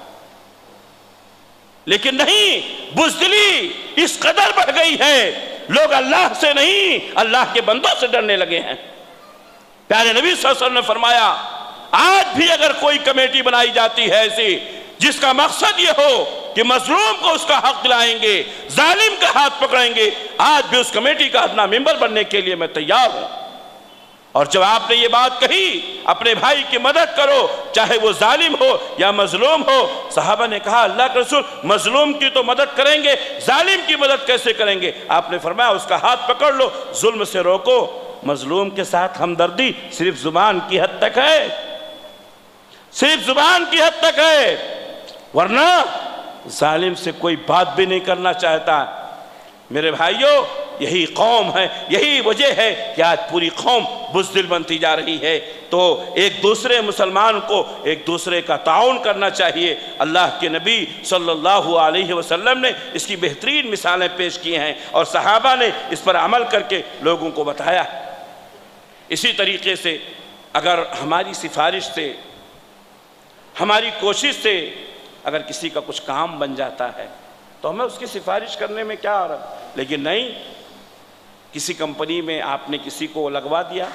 Speaker 1: لیکن نہیں، بزدلی اس قدر بڑھ گئی ہے، لوگ اللہ سے نہیں اللہ کے بندوں سے ڈرنے لگے ہیں۔ پیارے نبی صلی اللہ علیہ وسلم نے فرمایا، آج بھی اگر کوئی کمیٹی بنائی جاتی ہے ایسی جس کا مقصد یہ ہو کہ مظلوم کو اس کا حق دلائیں گے، ظالم کا ہاتھ پکڑیں گے، آج بھی اس کمیٹی کا اپنا ممبر بننے کے لیے میں تیار ہوں۔ اور جب آپ نے یہ بات کہی اپنے بھائی کی مدد کرو چاہے وہ ظالم ہو یا مظلوم ہو، صحابہ نے کہا اللہ کے رسول مظلوم کی تو مدد کریں گے، ظالم کی مدد کیسے کریں گے؟ آپ نے فرمایا اس کا ہاتھ پکڑ لو، ظلم سے روکو۔ مظلوم کے ساتھ ہمدردی صرف زبان کی حد تک ہے، صرف زبان کی حد تک ہے، ورنہ ظالم سے کوئی بات بھی نہیں کرنا چاہتا۔ میرے بھائیوں، یہی قوم ہے، یہی وجہ ہے کہ آج پوری قوم بزدل بنتی جا رہی ہے۔ تو ایک دوسرے مسلمان کو ایک دوسرے کا تعاون کرنا چاہیے۔ اللہ کے نبی صلی اللہ علیہ وسلم نے اس کی بہترین مثالیں پیش کی ہیں اور صحابہ نے اس پر عمل کر کے لوگوں کو بتایا۔ اسی طریقے سے اگر ہماری سفارش سے، ہماری کوشش سے اگر کسی کا کچھ کام بن جاتا ہے تو ہمیں اس کی سفارش کرنے میں کیا آ رہا؟ لیکن نہیں، کسی کمپنی میں آپ نے کسی کو لگوا دیا،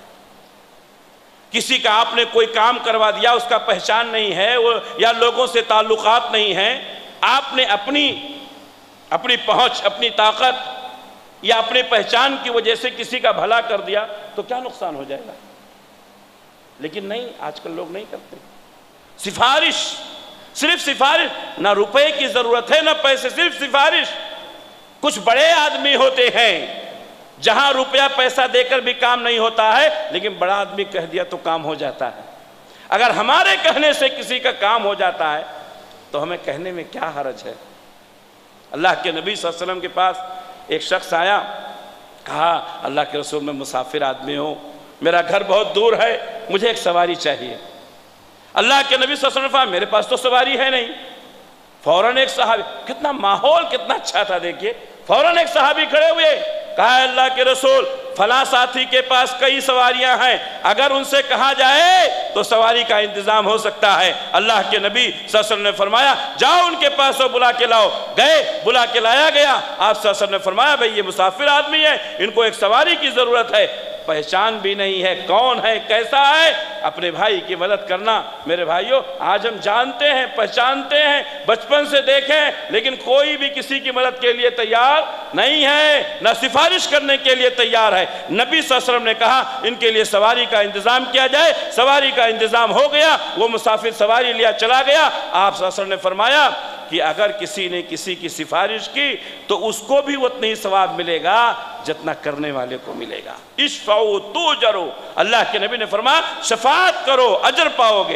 Speaker 1: کسی کا آپ نے کوئی کام کروا دیا، اس کا پہچان نہیں ہے یا لوگوں سے تعلقات نہیں ہیں، آپ نے اپنی پہنچ، اپنی طاقت یا اپنی پہچان کی وجہ سے کسی کا بھلا کر دیا تو کیا نقصان ہو جائے گا؟ لیکن نہیں، آج کل لوگ نہیں کرتے۔ سفارش، صرف سفارش، نہ روپے کی ضرورت ہے نہ پیسے، صرف سفارش۔ کچھ بڑے آدمی ہوتے ہیں جہاں روپیہ پیسہ دے کر بھی کام نہیں ہوتا ہے، لیکن بڑا آدمی کہہ دیا تو کام ہو جاتا ہے۔ اگر ہمارے کہنے سے کسی کا کام ہو جاتا ہے تو ہمیں کہنے میں کیا حرج ہے؟ اللہ کے نبی صلی اللہ علیہ وسلم کے پاس ایک شخص آیا، کہا اللہ کے رسول میں مسافر آدمی ہوں، میرا گھر بہت دور ہے، مجھے ایک سواری چاہیے۔ اللہ کے نبی صلی اللہ علیہ وسلم نے فرمایا میرے پاس تو سواری ہے نہیں۔ فوراً ایک صحابی، کتنا ماحول کتنا اچھا تھا دیکھیے، فوراً ایک صحابی کھڑے ہوئے، کہا اللہ کے رسول فلاں ساتھی کے پاس کئی سواریاں ہیں، اگر ان سے کہا جائے تو سواری کا انتظام ہو سکتا ہے۔ اللہ کے نبی صلی اللہ علیہ وسلم نے فرمایا جاؤ ان کے پاس بلا کے لاؤ۔ گئے، بلا کے لایا گیا۔ آپ صلی اللہ علیہ وسلم نے فرمایا بھئی یہ مسافر آدمی ہے، ان کو ایک سواری کی ضرورت ہے، پہچان بھی نہیں ہے، کون ہے، کیسا ہے۔ اپنے بھائی کی مدد کرنا، میرے بھائیوں آج ہم جانتے ہیں، پہچانتے ہیں، بچپن سے دیکھیں، لیکن کوئی بھی کسی کی مدد کے لیے تیار نہیں ہے، نہ سفارش کرنے کے لیے تیار ہے۔ نبی صلی اللہ علیہ وسلم نے کہا ان کے لیے سواری کا انتظام کیا جائے، سواری کا انتظام ہو گیا، وہ مسافر سواری لیا چلا گیا۔ آپ صلی اللہ علیہ وسلم نے فرمایا کہ اگر کسی نے کسی کی سفارش کی تو اس کو بھی اتنا ہی ثواب ملے گا جتنا کرنے والے کو ملے گا۔ اشفعوا تؤجروا، اللہ کے نبی نے فرمایا شفاعت کرو اجر پاؤ گے۔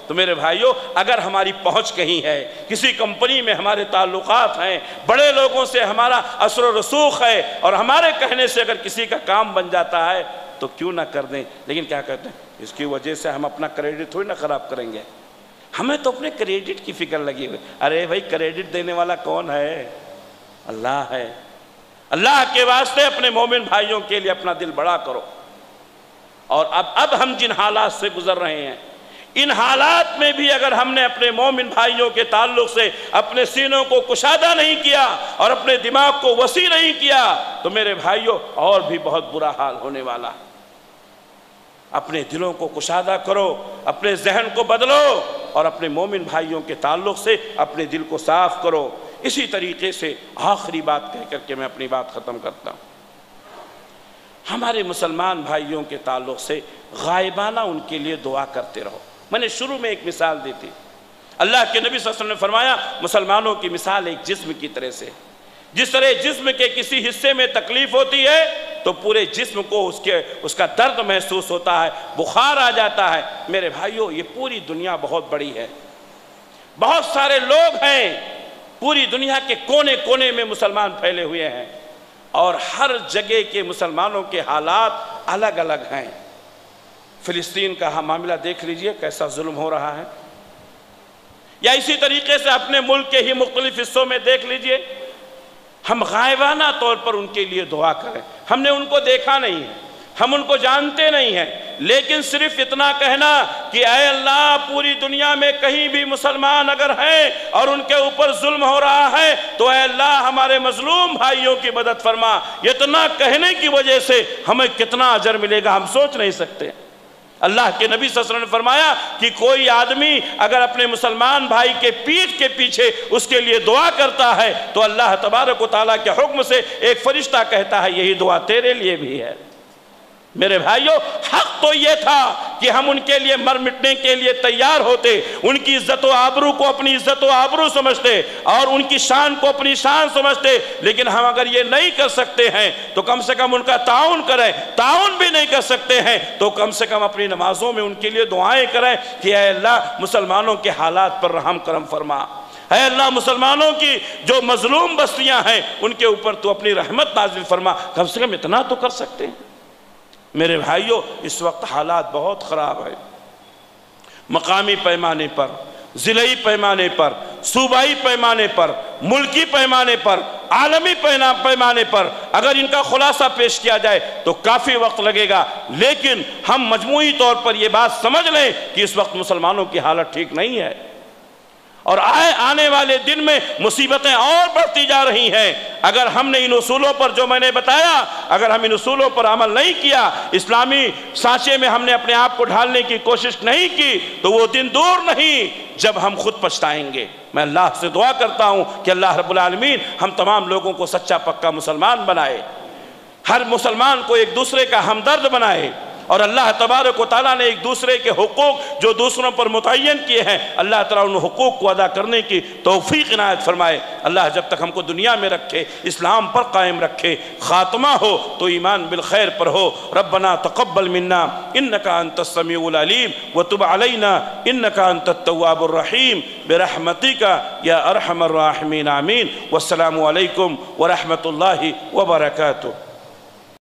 Speaker 1: تو میرے بھائیوں اگر ہماری پہنچ کہیں ہے، کسی کمپنی میں ہمارے تعلقات ہیں، بڑے لوگوں سے ہمارا اثر و رسوخ ہے، اور ہمارے کہنے سے اگر کسی کا کام بن جاتا ہے تو کیوں نہ کر دیں، لیکن کیا کہتے ہیں اس کی وجہ سے ہم اپنا کریڈٹ تھوڑی نہ خراب کریں گے، ہمیں تو اپنے کریڈٹ کی فکر لگی ہوئی۔ ارے بھائی کریڈٹ دینے والا کون ہے؟ اللہ ہے۔ اللہ کے واسطے اپنے مومن بھائیوں کے لیے اپنا دل بڑا کرو۔ اور اب ہم جن حالات سے گزر رہے ہیں، ان حالات میں بھی اگر ہم نے اپنے مومن بھائیوں کے تعلق سے اپنے سینوں کو کشادہ نہیں کیا اور اپنے دماغ کو وسیع نہیں کیا تو میرے بھائیوں اور بھی بہت برا حال ہونے والا۔ اپنے دلوں کو کشادہ کرو، اپنے ذہن کو بدلو، اور اپنے مومن بھائیوں کے تعلق سے اپنے دل کو صاف کرو۔ اسی طریقے سے آخری بات کہہ کر کے میں اپنی بات ختم کرتا ہوں۔ ہمارے مسلمان بھائیوں کے تعلق سے غائبانہ ان کے لیے دعا کرتے رہو۔ میں نے شروع میں ایک مثال دی تھی، اللہ کے نبی صلی اللہ علیہ وسلم نے فرمایا مسلمانوں کی مثال ایک جسم کی طرح سے، جس طرح جسم کے کسی حصے میں تکلیف ہوتی ہے تو پورے جسم کو اس کا درد محسوس ہوتا ہے، بخار آ جاتا ہے۔ میرے بھائیوں یہ پوری دنیا بہت بڑی ہے، بہت سارے لوگ ہیں، پوری دنیا کے کونے کونے میں مسلمان پھیلے ہوئے ہیں، اور ہر جگہ کے مسلمانوں کے حالات الگ الگ ہیں۔ فلسطین کا معاملہ دیکھ لیجئے کیسا ظلم ہو رہا ہے، یا اسی طریقے سے اپنے ملک کے ہی مختلف حصوں میں دیکھ لیجئے۔ ہم غائبانہ طور پر ان کے لیے دعا کریں، ہم نے ان کو دیکھا نہیں ہے، ہم ان کو جانتے نہیں ہیں، لیکن صرف اتنا کہنا کہ اے اللہ پوری دنیا میں کہیں بھی مسلمان اگر ہیں اور ان کے اوپر ظلم ہو رہا ہے تو اے اللہ ہمارے مظلوم بھائیوں کی مدد فرما۔ اتنا کہنے کی وجہ سے ہمیں کتنا اجر ملے گا ہم سوچ نہیں سکتے۔ اللہ کے نبی صلی اللہ علیہ وسلم نے فرمایا کہ کوئی آدمی اگر اپنے مسلمان بھائی کے پیٹھ کے پیچھے اس کے لیے دعا کرتا ہے تو اللہ تبارک و تعالیٰ کے حکم سے ایک فرشتہ کہتا ہے یہی دعا تیرے لیے بھی ہے۔ میرے بھائیوں حق تو یہ تھا کہ ہم ان کے لیے مر مٹنے کے لیے تیار ہوتے، ان کی عزت و آبرو کو اپنی عزت و آبرو سمجھتے اور ان کی شان کو اپنی شان سمجھتے، لیکن ہم اگر یہ نہیں کر سکتے ہیں تو کم سے کم ان کا تعاون کریں۔ تعاون بھی نہیں کر سکتے ہیں تو کم سے کم اپنی نمازوں میں ان کے لیے دعائیں کریں کہ اے اللہ مسلمانوں کے حالات پر رحم کرم فرما، اے اللہ مسلمانوں کی جو مظلوم بستیاں ہیں ان کے اوپر تو اپنی رحمت نازل فرما۔ کم سے کم اتنا تو کر سکتے ہیں۔ میرے بھائیوں اس وقت حالات بہت خراب ہیں، مقامی پیمانے پر، ضلعی پیمانے پر، صوبائی پیمانے پر، ملکی پیمانے پر، عالمی پیمانے پر اگر ان کا خلاصہ پیش کیا جائے تو کافی وقت لگے گا، لیکن ہم مجموعی طور پر یہ بات سمجھ لیں کہ اس وقت مسلمانوں کی حالت ٹھیک نہیں ہے، اور آنے والے دن میں مصیبتیں اور بڑھتی جا رہی ہیں۔ اگر ہم نے ان اصولوں پر جو میں نے بتایا، اگر ہم ان اصولوں پر عمل نہیں کیا، اسلامی سانچے میں ہم نے اپنے آپ کو ڈھالنے کی کوشش نہیں کی تو وہ دن دور نہیں جب ہم خود پچھتائیں گے۔ میں اللہ سے دعا کرتا ہوں کہ اللہ رب العالمین ہم تمام لوگوں کو سچا پکا مسلمان بنائے، ہر مسلمان کو ایک دوسرے کا ہمدرد بنائے، اور اللہ تبارک و تعالیٰ نے ایک دوسرے کے حقوق جو دوسروں پر متعین کیے ہیں اللہ تعالیٰ ان حقوق کو ادا کرنے کی توفیق عنایت فرمائے۔ اللہ جب تک ہم کو دنیا میں رکھے، اسلام پر قائم رکھے، خاتمہ ہو تو ایمان بالخیر پر ہو۔ ربنا تقبل منا انکا انت السمیع العلیم وتب علینا انکا انت التواب الرحیم برحمتک یا ارحم الراحمین آمین۔ والسلام علیکم ورحمۃ اللہ وبرکاتہ۔